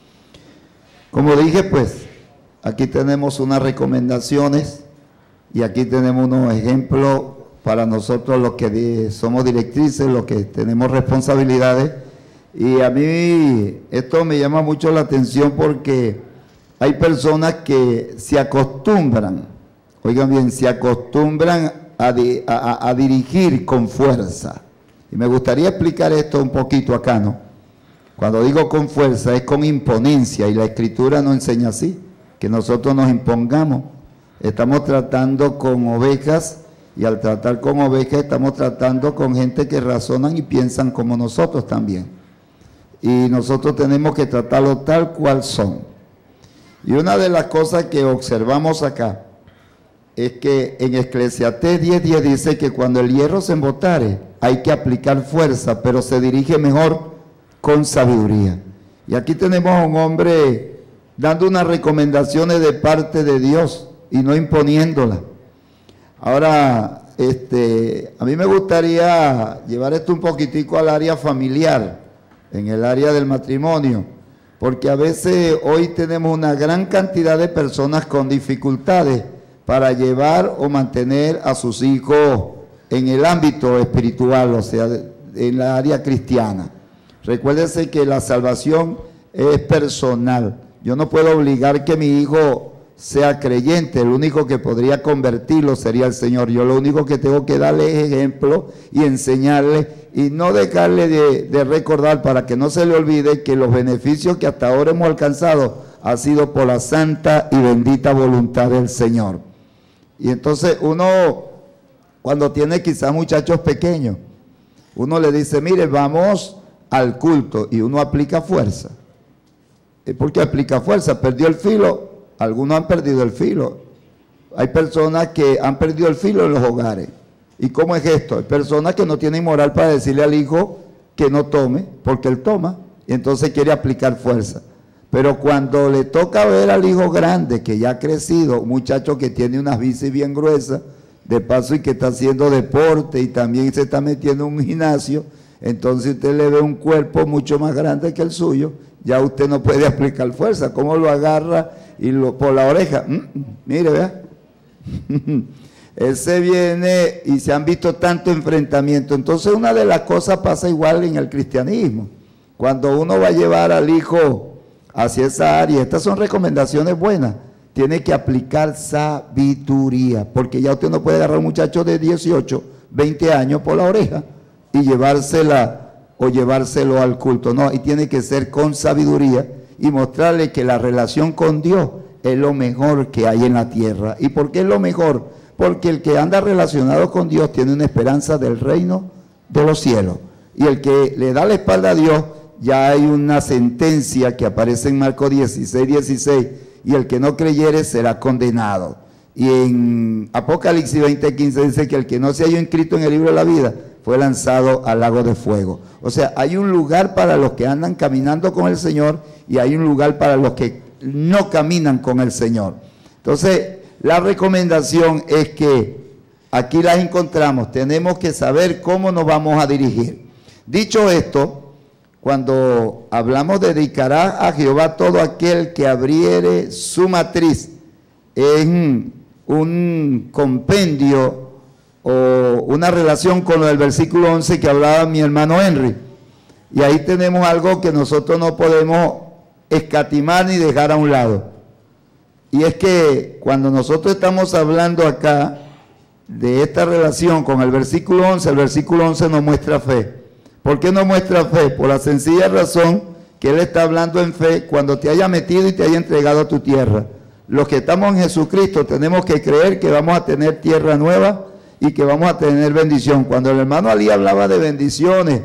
Como dije, pues, aquí tenemos unas recomendaciones y aquí tenemos unos ejemplos para nosotros los que somos directrices, los que tenemos responsabilidades. Y a mí esto me llama mucho la atención porque hay personas que se acostumbran, oigan bien, se acostumbran a, di, a, a dirigir con fuerza. Y me gustaría explicar esto un poquito acá, ¿no? Cuando digo con fuerza es con imponencia, y la Escritura nos enseña así, que nosotros nos impongamos. Estamos tratando con ovejas, y al tratar con ovejas estamos tratando con gente que razonan y piensan como nosotros también. Y nosotros tenemos que tratarlo tal cual son. Y una de las cosas que observamos acá es que en Eclesiastés diez diez dice que cuando el hierro se embotare hay que aplicar fuerza, pero se dirige mejor con sabiduría. Y aquí tenemos a un hombre dando unas recomendaciones de parte de Dios y no imponiéndolas. Ahora, este, a mí me gustaría llevar esto un poquitico al área familiar, en el área del matrimonio, porque a veces hoy tenemos una gran cantidad de personas con dificultades para llevar o mantener a sus hijos en el ámbito espiritual, o sea, en la área cristiana. Recuérdense que la salvación es personal. Yo no puedo obligar que mi hijo sea creyente, el único que podría convertirlo sería el Señor. Yo lo único que tengo que darle es ejemplo y enseñarle, y no dejarle de, de recordar para que no se le olvide que los beneficios que hasta ahora hemos alcanzado ha sido por la santa y bendita voluntad del Señor. Y entonces uno, cuando tiene quizás muchachos pequeños, uno le dice, mire, vamos al culto, y uno aplica fuerza. ¿Por qué aplica fuerza? Perdió el filo. Algunos han perdido el filo. Hay personas que han perdido el filo en los hogares. ¿Y cómo es esto? Hay personas que no tienen moral para decirle al hijo que no tome, porque él toma, y entonces quiere aplicar fuerza. Pero cuando le toca ver al hijo grande, que ya ha crecido, un muchacho que tiene unas bicis bien gruesas, de paso, y que está haciendo deporte, y también se está metiendo en un gimnasio, entonces usted le ve un cuerpo mucho más grande que el suyo, ya usted no puede aplicar fuerza. ¿Cómo lo agarra y lo, por la oreja? Mm, mire, vea. Ese viene, y se han visto tanto enfrentamiento. Entonces una de las cosas pasa igual en el cristianismo. Cuando uno va a llevar al hijo hacia esa área, estas son recomendaciones buenas, tiene que aplicar sabiduría, porque ya usted no puede agarrar a un muchacho de dieciocho, veinte años por la oreja y llevársela o llevárselo al culto. No, y tiene que ser con sabiduría y mostrarle que la relación con Dios es lo mejor que hay en la tierra. ¿Y por qué es lo mejor? Porque el que anda relacionado con Dios tiene una esperanza del reino de los cielos. Y el que le da la espalda a Dios, ya hay una sentencia que aparece en Marcos dieciséis, dieciséis, y el que no creyere será condenado. Y en Apocalipsis veinte, quince dice que el que no se halló inscrito en el libro de la vida fue lanzado al lago de fuego. O sea, hay un lugar para los que andan caminando con el Señor y hay un lugar para los que no caminan con el Señor. Entonces, la recomendación es que aquí las encontramos. Tenemos que saber cómo nos vamos a dirigir. Dicho esto, cuando hablamos de dedicará a Jehová todo aquel que abriere su matriz, es un compendio o una relación con lo del versículo once que hablaba mi hermano Henry. Y ahí tenemos algo que nosotros no podemos escatimar ni dejar a un lado. Y es que cuando nosotros estamos hablando acá de esta relación con el versículo once, el versículo once nos muestra fe. ¿Por qué nos muestra fe? Por la sencilla razón que Él está hablando en fe cuando te haya metido y te haya entregado a tu tierra. Los que estamos en Jesucristo tenemos que creer que vamos a tener tierra nueva y que vamos a tener bendición. Cuando el hermano Ali hablaba de bendiciones,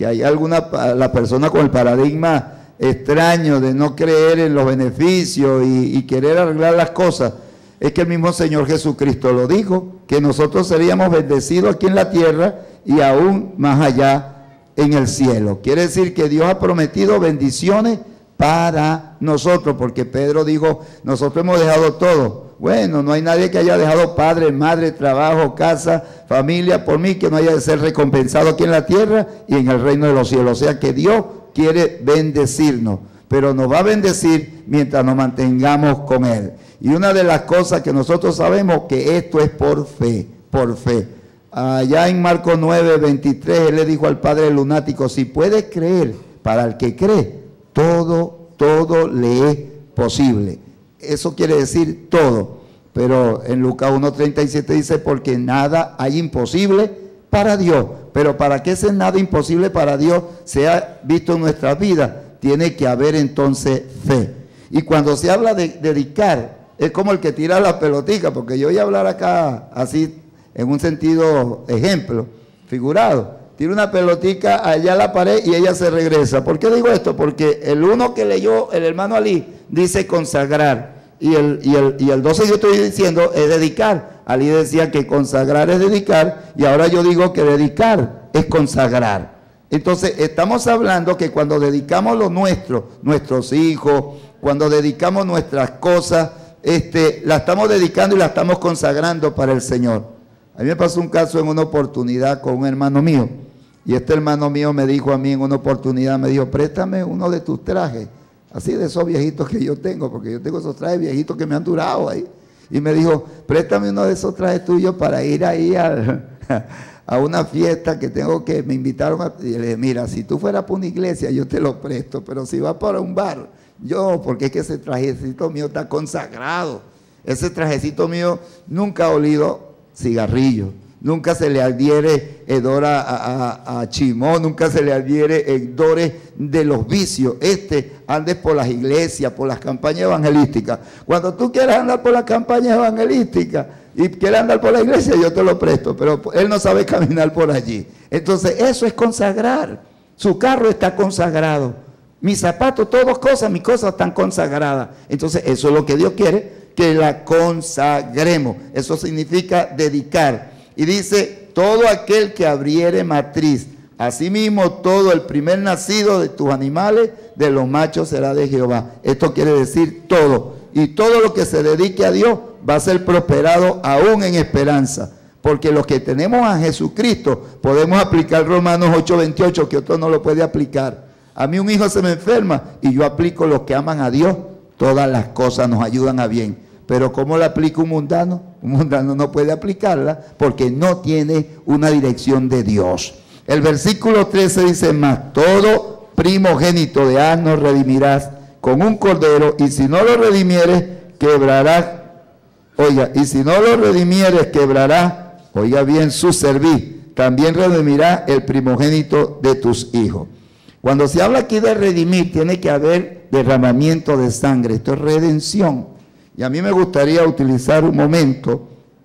que hay alguna, la persona con el paradigma extraño de no creer en los beneficios y, y querer arreglar las cosas, es que el mismo Señor Jesucristo lo dijo, que nosotros seríamos bendecidos aquí en la tierra y aún más allá en el cielo. Quiere decir que Dios ha prometido bendiciones para nosotros, porque Pedro dijo, nosotros hemos dejado todo. Bueno, no hay nadie que haya dejado padre, madre, trabajo, casa, familia, por mí, que no haya de ser recompensado aquí en la tierra y en el reino de los cielos. O sea que Dios quiere bendecirnos, pero nos va a bendecir mientras nos mantengamos con Él. Y una de las cosas que nosotros sabemos, que esto es por fe, por fe. Allá en Marcos nueve, veintitrés, Él le dijo al padre lunático, si puedes creer, para el que cree, todo, todo le es posible. Eso quiere decir todo. Pero en Lucas uno, treinta y siete dice, porque nada hay imposible para Dios. Pero para que ese nada imposible para Dios sea visto en nuestras vidas, tiene que haber entonces fe. Y cuando se habla de dedicar, es como el que tira la pelotica, porque yo voy a hablar acá así, en un sentido ejemplo, figurado. Tira una pelotica allá a la pared y ella se regresa. ¿Por qué digo esto? Porque el uno que leyó el hermano Ali dice consagrar. Y el, y el, y el doce yo estoy diciendo es dedicar. Ali decía que consagrar es dedicar, y ahora yo digo que dedicar es consagrar. Entonces estamos hablando que cuando dedicamos lo nuestro, nuestros hijos, cuando dedicamos nuestras cosas, este, la estamos dedicando y la estamos consagrando para el Señor. A mí me pasó un caso en una oportunidad con un hermano mío, y este hermano mío me dijo a mí en una oportunidad, me dijo, préstame uno de tus trajes, así de esos viejitos que yo tengo, porque yo tengo esos trajes viejitos que me han durado ahí. Y me dijo, préstame uno de esos trajes tuyos para ir ahí al, a una fiesta que tengo que, me invitaron a... Y le dije, mira, si tú fueras para una iglesia yo te lo presto, pero si vas para un bar, yo, porque es que ese trajecito mío está consagrado. Ese trajecito mío nunca ha olido cigarrillo, nunca se le adhiere hedor a, a, a chimón, nunca se le adhiere hedores de los vicios. Este andes por las iglesias, por las campañas evangelísticas. Cuando tú quieras andar por las campañas evangelísticas y quieres andar por la iglesia, yo te lo presto, pero él no sabe caminar por allí. Entonces eso es consagrar. Su carro está consagrado, mis zapatos, todas cosas, mis cosas están consagradas. Entonces eso es lo que Dios quiere, que la consagremos. Eso significa dedicar. Y dice, todo aquel que abriere matriz, asimismo todo el primer nacido de tus animales, de los machos será de Jehová. Esto quiere decir todo. Y todo lo que se dedique a Dios va a ser prosperado aún en esperanza. Porque los que tenemos a Jesucristo podemos aplicar Romanos ocho, veintiocho, que otro no lo puede aplicar. A mí un hijo se me enferma y yo aplico los que aman a Dios. Todas las cosas nos ayudan a bien. Pero ¿cómo la aplica un mundano? Un mundano no puede aplicarla porque no tiene una dirección de Dios. El versículo trece dice más, todo primogénito de asno redimirás con un cordero, y si no lo redimieres, quebrarás, oiga, y si no lo redimieres, quebrarás, oiga bien, su cerviz, también redimirá el primogénito de tus hijos. Cuando se habla aquí de redimir, tiene que haber derramamiento de sangre, esto es redención. Y a mí me gustaría utilizar un momento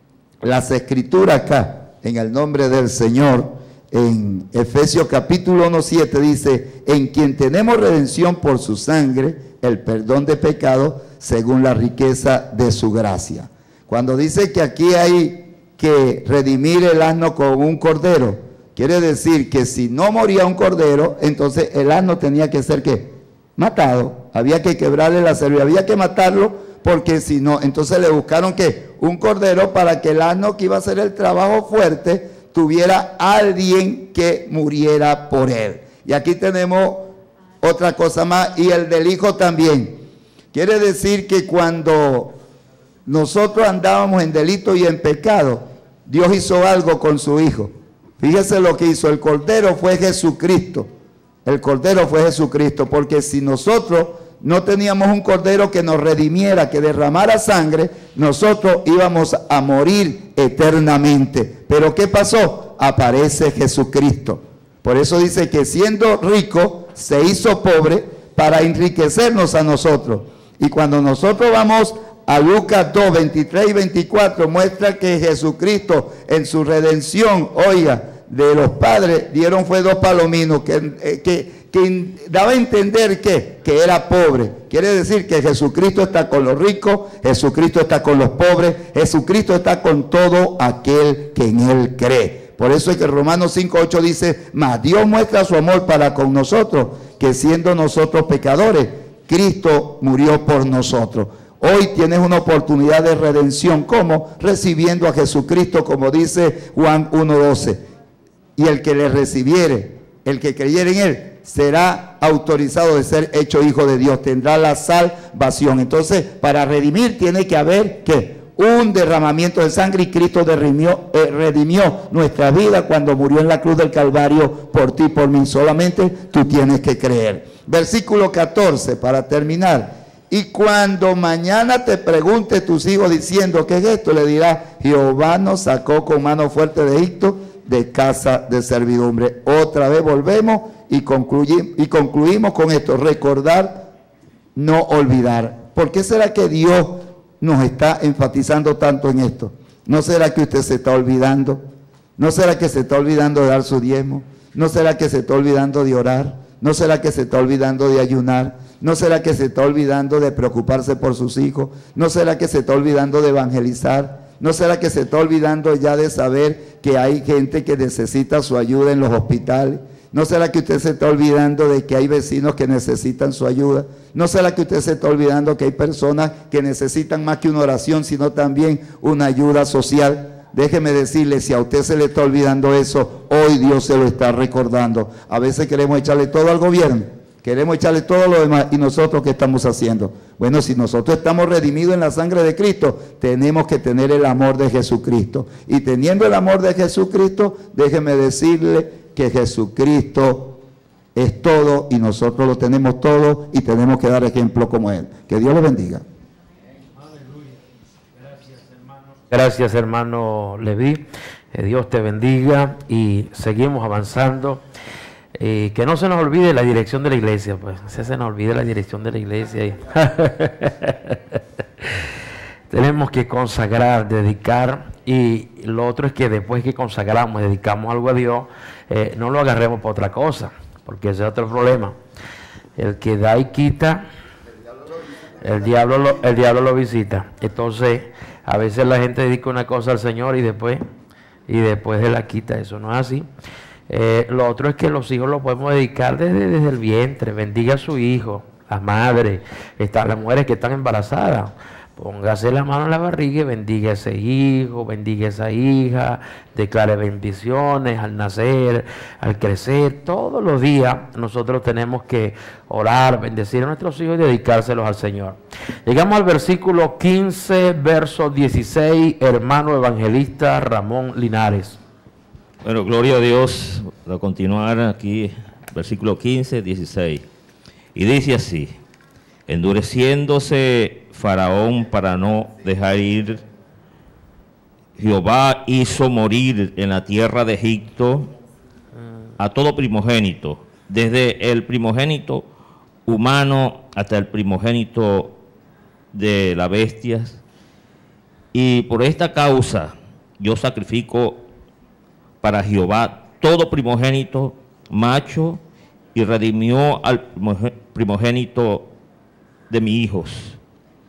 las escrituras acá, en el nombre del Señor. En Efesios capítulo uno, siete dice, en quien tenemos redención por su sangre, el perdón de pecados, según la riqueza de su gracia. Cuando dice que aquí hay que redimir el asno con un cordero, quiere decir que si no moría un cordero, entonces el asno tenía que ser, ¿qué? Matado. Había que quebrarle la cerviz, había que matarlo, porque si no, entonces le buscaron, ¿qué? Un cordero para que el asno que iba a hacer el trabajo fuerte tuviera alguien que muriera por él. Y aquí tenemos otra cosa más, y el del hijo también. Quiere decir que cuando nosotros andábamos en delito y en pecado, Dios hizo algo con su hijo. Fíjese lo que hizo, el cordero fue Jesucristo. El cordero fue Jesucristo, porque si nosotros no teníamos un cordero que nos redimiera, que derramara sangre, nosotros íbamos a morir eternamente. Pero ¿qué pasó? Aparece Jesucristo. Por eso dice que siendo rico, se hizo pobre para enriquecernos a nosotros. Y cuando nosotros vamos a Lucas dos, veintitrés y veinticuatro, muestra que Jesucristo en su redención, oiga, de los padres, dieron fue dos palominos que, eh, que, que daba a entender que, que era pobre. Quiere decir que Jesucristo está con los ricos, Jesucristo está con los pobres, Jesucristo está con todo aquel que en Él cree. Por eso es que Romanos cinco ocho dice, mas Dios muestra su amor para con nosotros, que siendo nosotros pecadores, Cristo murió por nosotros. Hoy tienes una oportunidad de redención. ¿Cómo? Recibiendo a Jesucristo, como dice Juan uno doce. Y el que le recibiere, el que creyere en Él, será autorizado de ser hecho hijo de Dios. Tendrá la salvación. Entonces, para redimir tiene que haber, ¿qué? Un derramamiento de sangre, y Cristo redimió, eh, redimió nuestra vida cuando murió en la cruz del Calvario por ti y por mí. Solamente tú tienes que creer. Versículo catorce, para terminar. Y cuando mañana te pregunte tus hijos diciendo, ¿qué es esto? Le dirás, Jehová nos sacó con mano fuerte de Egipto, de casa de servidumbre. Otra vez volvemos y concluimos, y concluimos con esto: recordar, no olvidar. ¿Por qué será que Dios nos está enfatizando tanto en esto? ¿No será que usted se está olvidando? ¿No será que se está olvidando de dar su diezmo? ¿No será que se está olvidando de orar? ¿No será que se está olvidando de ayunar? ¿No será que se está olvidando de preocuparse por sus hijos? ¿No será que se está olvidando de evangelizar? ¿No será que se está olvidando ya de saber que hay gente que necesita su ayuda en los hospitales? ¿No será que usted se está olvidando de que hay vecinos que necesitan su ayuda? ¿No será que usted se está olvidando que hay personas que necesitan más que una oración, sino también una ayuda social? Déjeme decirle, si a usted se le está olvidando eso, hoy Dios se lo está recordando. A veces queremos echarle todo al gobierno. Queremos echarle todo lo demás. ¿Y nosotros qué estamos haciendo? Bueno, si nosotros estamos redimidos en la sangre de Cristo, tenemos que tener el amor de Jesucristo. Y teniendo el amor de Jesucristo, déjeme decirle que Jesucristo es todo y nosotros lo tenemos todo y tenemos que dar ejemplo como Él. Que Dios lo bendiga. Gracias, hermano Leví. Que Dios te bendiga y seguimos avanzando. Eh, que no se nos olvide la dirección de la iglesia, pues, no se nos olvide la dirección de la iglesia. Tenemos que consagrar, dedicar, y lo otro es que después que consagramos, dedicamos algo a Dios, eh, no lo agarremos para otra cosa, porque ese es otro problema. El que da y quita, el diablo lo, el diablo lo visita. Entonces, a veces la gente dedica una cosa al Señor y después, y después se la quita. Eso no es así. Eh, lo otro es que los hijos los podemos dedicar desde, desde el vientre. Bendiga a su hijo, las madres, están, las mujeres que están embarazadas. Póngase la mano en la barriga y bendiga a ese hijo, bendiga a esa hija, declare bendiciones al nacer, al crecer. Todos los días nosotros tenemos que orar, bendecir a nuestros hijos y dedicárselos al Señor. Llegamos al versículo quince, verso dieciséis, hermano evangelista Ramón Linares. Bueno, gloria a Dios. Para continuar aquí, versículo quince, dieciséis. Y dice así: endureciéndose Faraón para no dejar ir, Jehová hizo morir en la tierra de Egipto a todo primogénito, desde el primogénito humano hasta el primogénito de las bestias. Y por esta causa yo sacrifico para Jehová todo primogénito macho, y redimió al primogénito de mis hijos.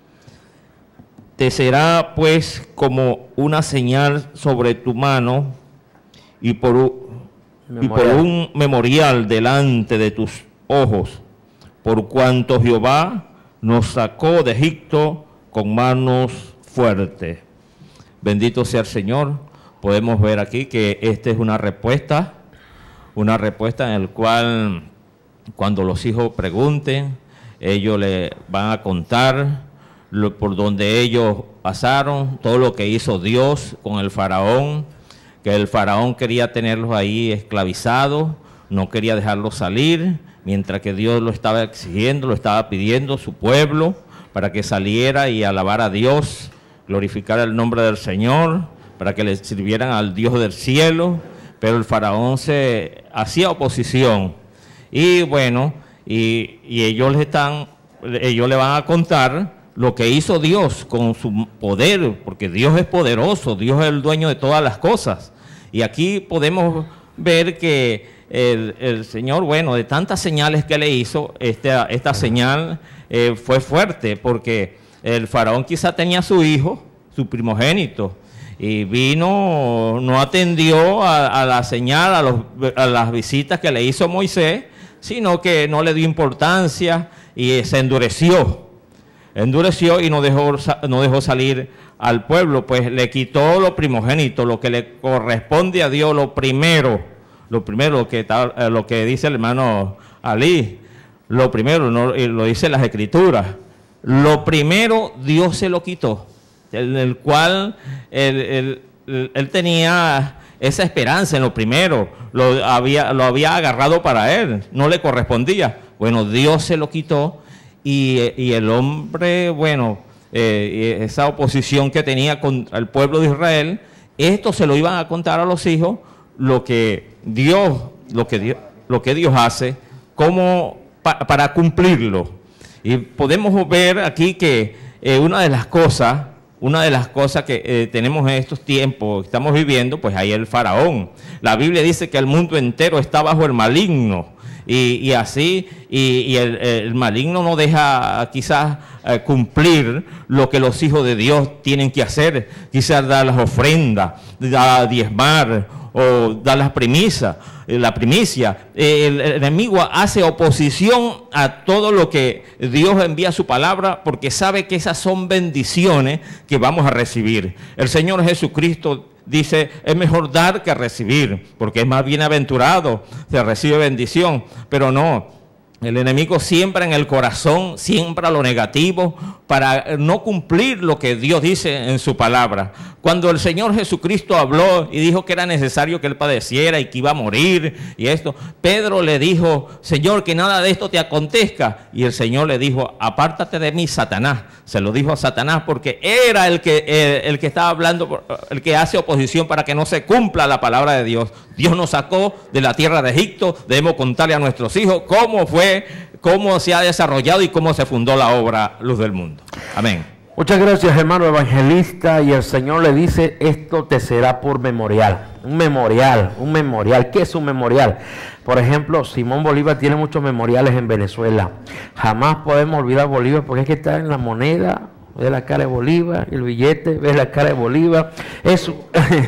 Te será pues como una señal sobre tu mano y por, y por un memorial delante de tus ojos, por cuanto Jehová nos sacó de Egipto con manos fuertes. Bendito sea el Señor. Podemos ver aquí que esta es una respuesta, una respuesta en la cual cuando los hijos pregunten, ellos le van a contar lo, por donde ellos pasaron, todo lo que hizo Dios con el faraón, que el faraón quería tenerlos ahí esclavizados, no quería dejarlos salir, mientras que Dios lo estaba exigiendo, lo estaba pidiendo su pueblo para que saliera y alabara a Dios, glorificara el nombre del Señor, para que le sirvieran al Dios del cielo, pero el faraón se hacía oposición. Y bueno, y, y ellos le están, ellos le van a contar lo que hizo Dios con su poder, porque Dios es poderoso, Dios es el dueño de todas las cosas. Y aquí podemos ver que el, el Señor, bueno, de tantas señales que le hizo, esta, esta señal eh, fue fuerte, porque el faraón quizá tenía a su hijo, su primogénito, y vino, no atendió a, a la señal, a, los, a las visitas que le hizo Moisés, sino que no le dio importancia y se endureció. Endureció y no dejó, no dejó salir al pueblo, pues le quitó lo primogénito, lo que le corresponde a Dios, lo primero, lo primero, lo que, lo que dice el hermano Ali, lo primero, no, lo dice las Escrituras, lo primero Dios se lo quitó, en el cual él, él, él tenía esa esperanza en lo primero, lo había, lo había agarrado para él, no le correspondía. Bueno, Dios se lo quitó y, y el hombre, bueno, eh, esa oposición que tenía contra el pueblo de Israel, esto se lo iban a contar a los hijos, lo que Dios, lo que Dios, lo que Dios hace, como pa, para cumplirlo. Y podemos ver aquí que eh, una de las cosas, una de las cosas que eh, tenemos en estos tiempos, que estamos viviendo, pues ahí el faraón. La Biblia dice que el mundo entero está bajo el maligno. Y, y así, y, y el, el maligno no deja quizás eh, cumplir lo que los hijos de Dios tienen que hacer, quizás dar las ofrendas, dar, diezmar o dar las premisas, eh, la primicia. Eh, el, el enemigo hace oposición a todo lo que Dios envía su palabra, porque sabe que esas son bendiciones que vamos a recibir. El Señor Jesucristo dice, es mejor dar que recibir, porque es más bienaventurado, se recibe bendición, pero no. El enemigo siembra en el corazón, siembra lo negativo para no cumplir lo que Dios dice en su palabra. Cuando el Señor Jesucristo habló y dijo que era necesario que Él padeciera y que iba a morir y esto, Pedro le dijo, Señor, que nada de esto te acontezca. Y el Señor le dijo, apártate de mí, Satanás. Se lo dijo a Satanás porque era el que, el, el que estaba hablando, el que hace oposición para que no se cumpla la palabra de Dios. Dios nos sacó de la tierra de Egipto, debemos contarle a nuestros hijos cómo fue, cómo se ha desarrollado y cómo se fundó la obra Luz del Mundo. Amén. Muchas gracias, hermano evangelista. Y el Señor le dice, esto te será por memorial. Un memorial, un memorial. ¿Qué es un memorial? Por ejemplo, Simón Bolívar tiene muchos memoriales en Venezuela. Jamás podemos olvidar Bolívar porque es que está en la moneda. Ve la cara de Bolívar, el billete, ve la cara de Bolívar, eso,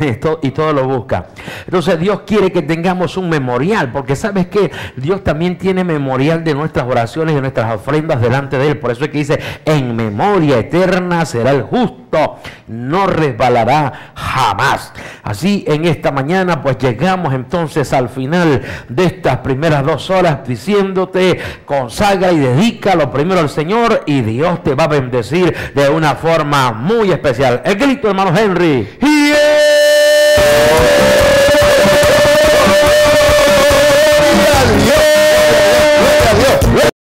y todo lo busca. Entonces Dios quiere que tengamos un memorial, porque ¿sabes qué? Dios también tiene memorial de nuestras oraciones y de nuestras ofrendas delante de Él. Por eso es que dice, en memoria eterna será el justo, no resbalará jamás. Así en esta mañana pues llegamos entonces al final de estas primeras dos horas diciéndote, consagra y dedica lo primero al Señor y Dios te va a bendecir de una forma muy especial. El grito, hermano Henry. Yeah.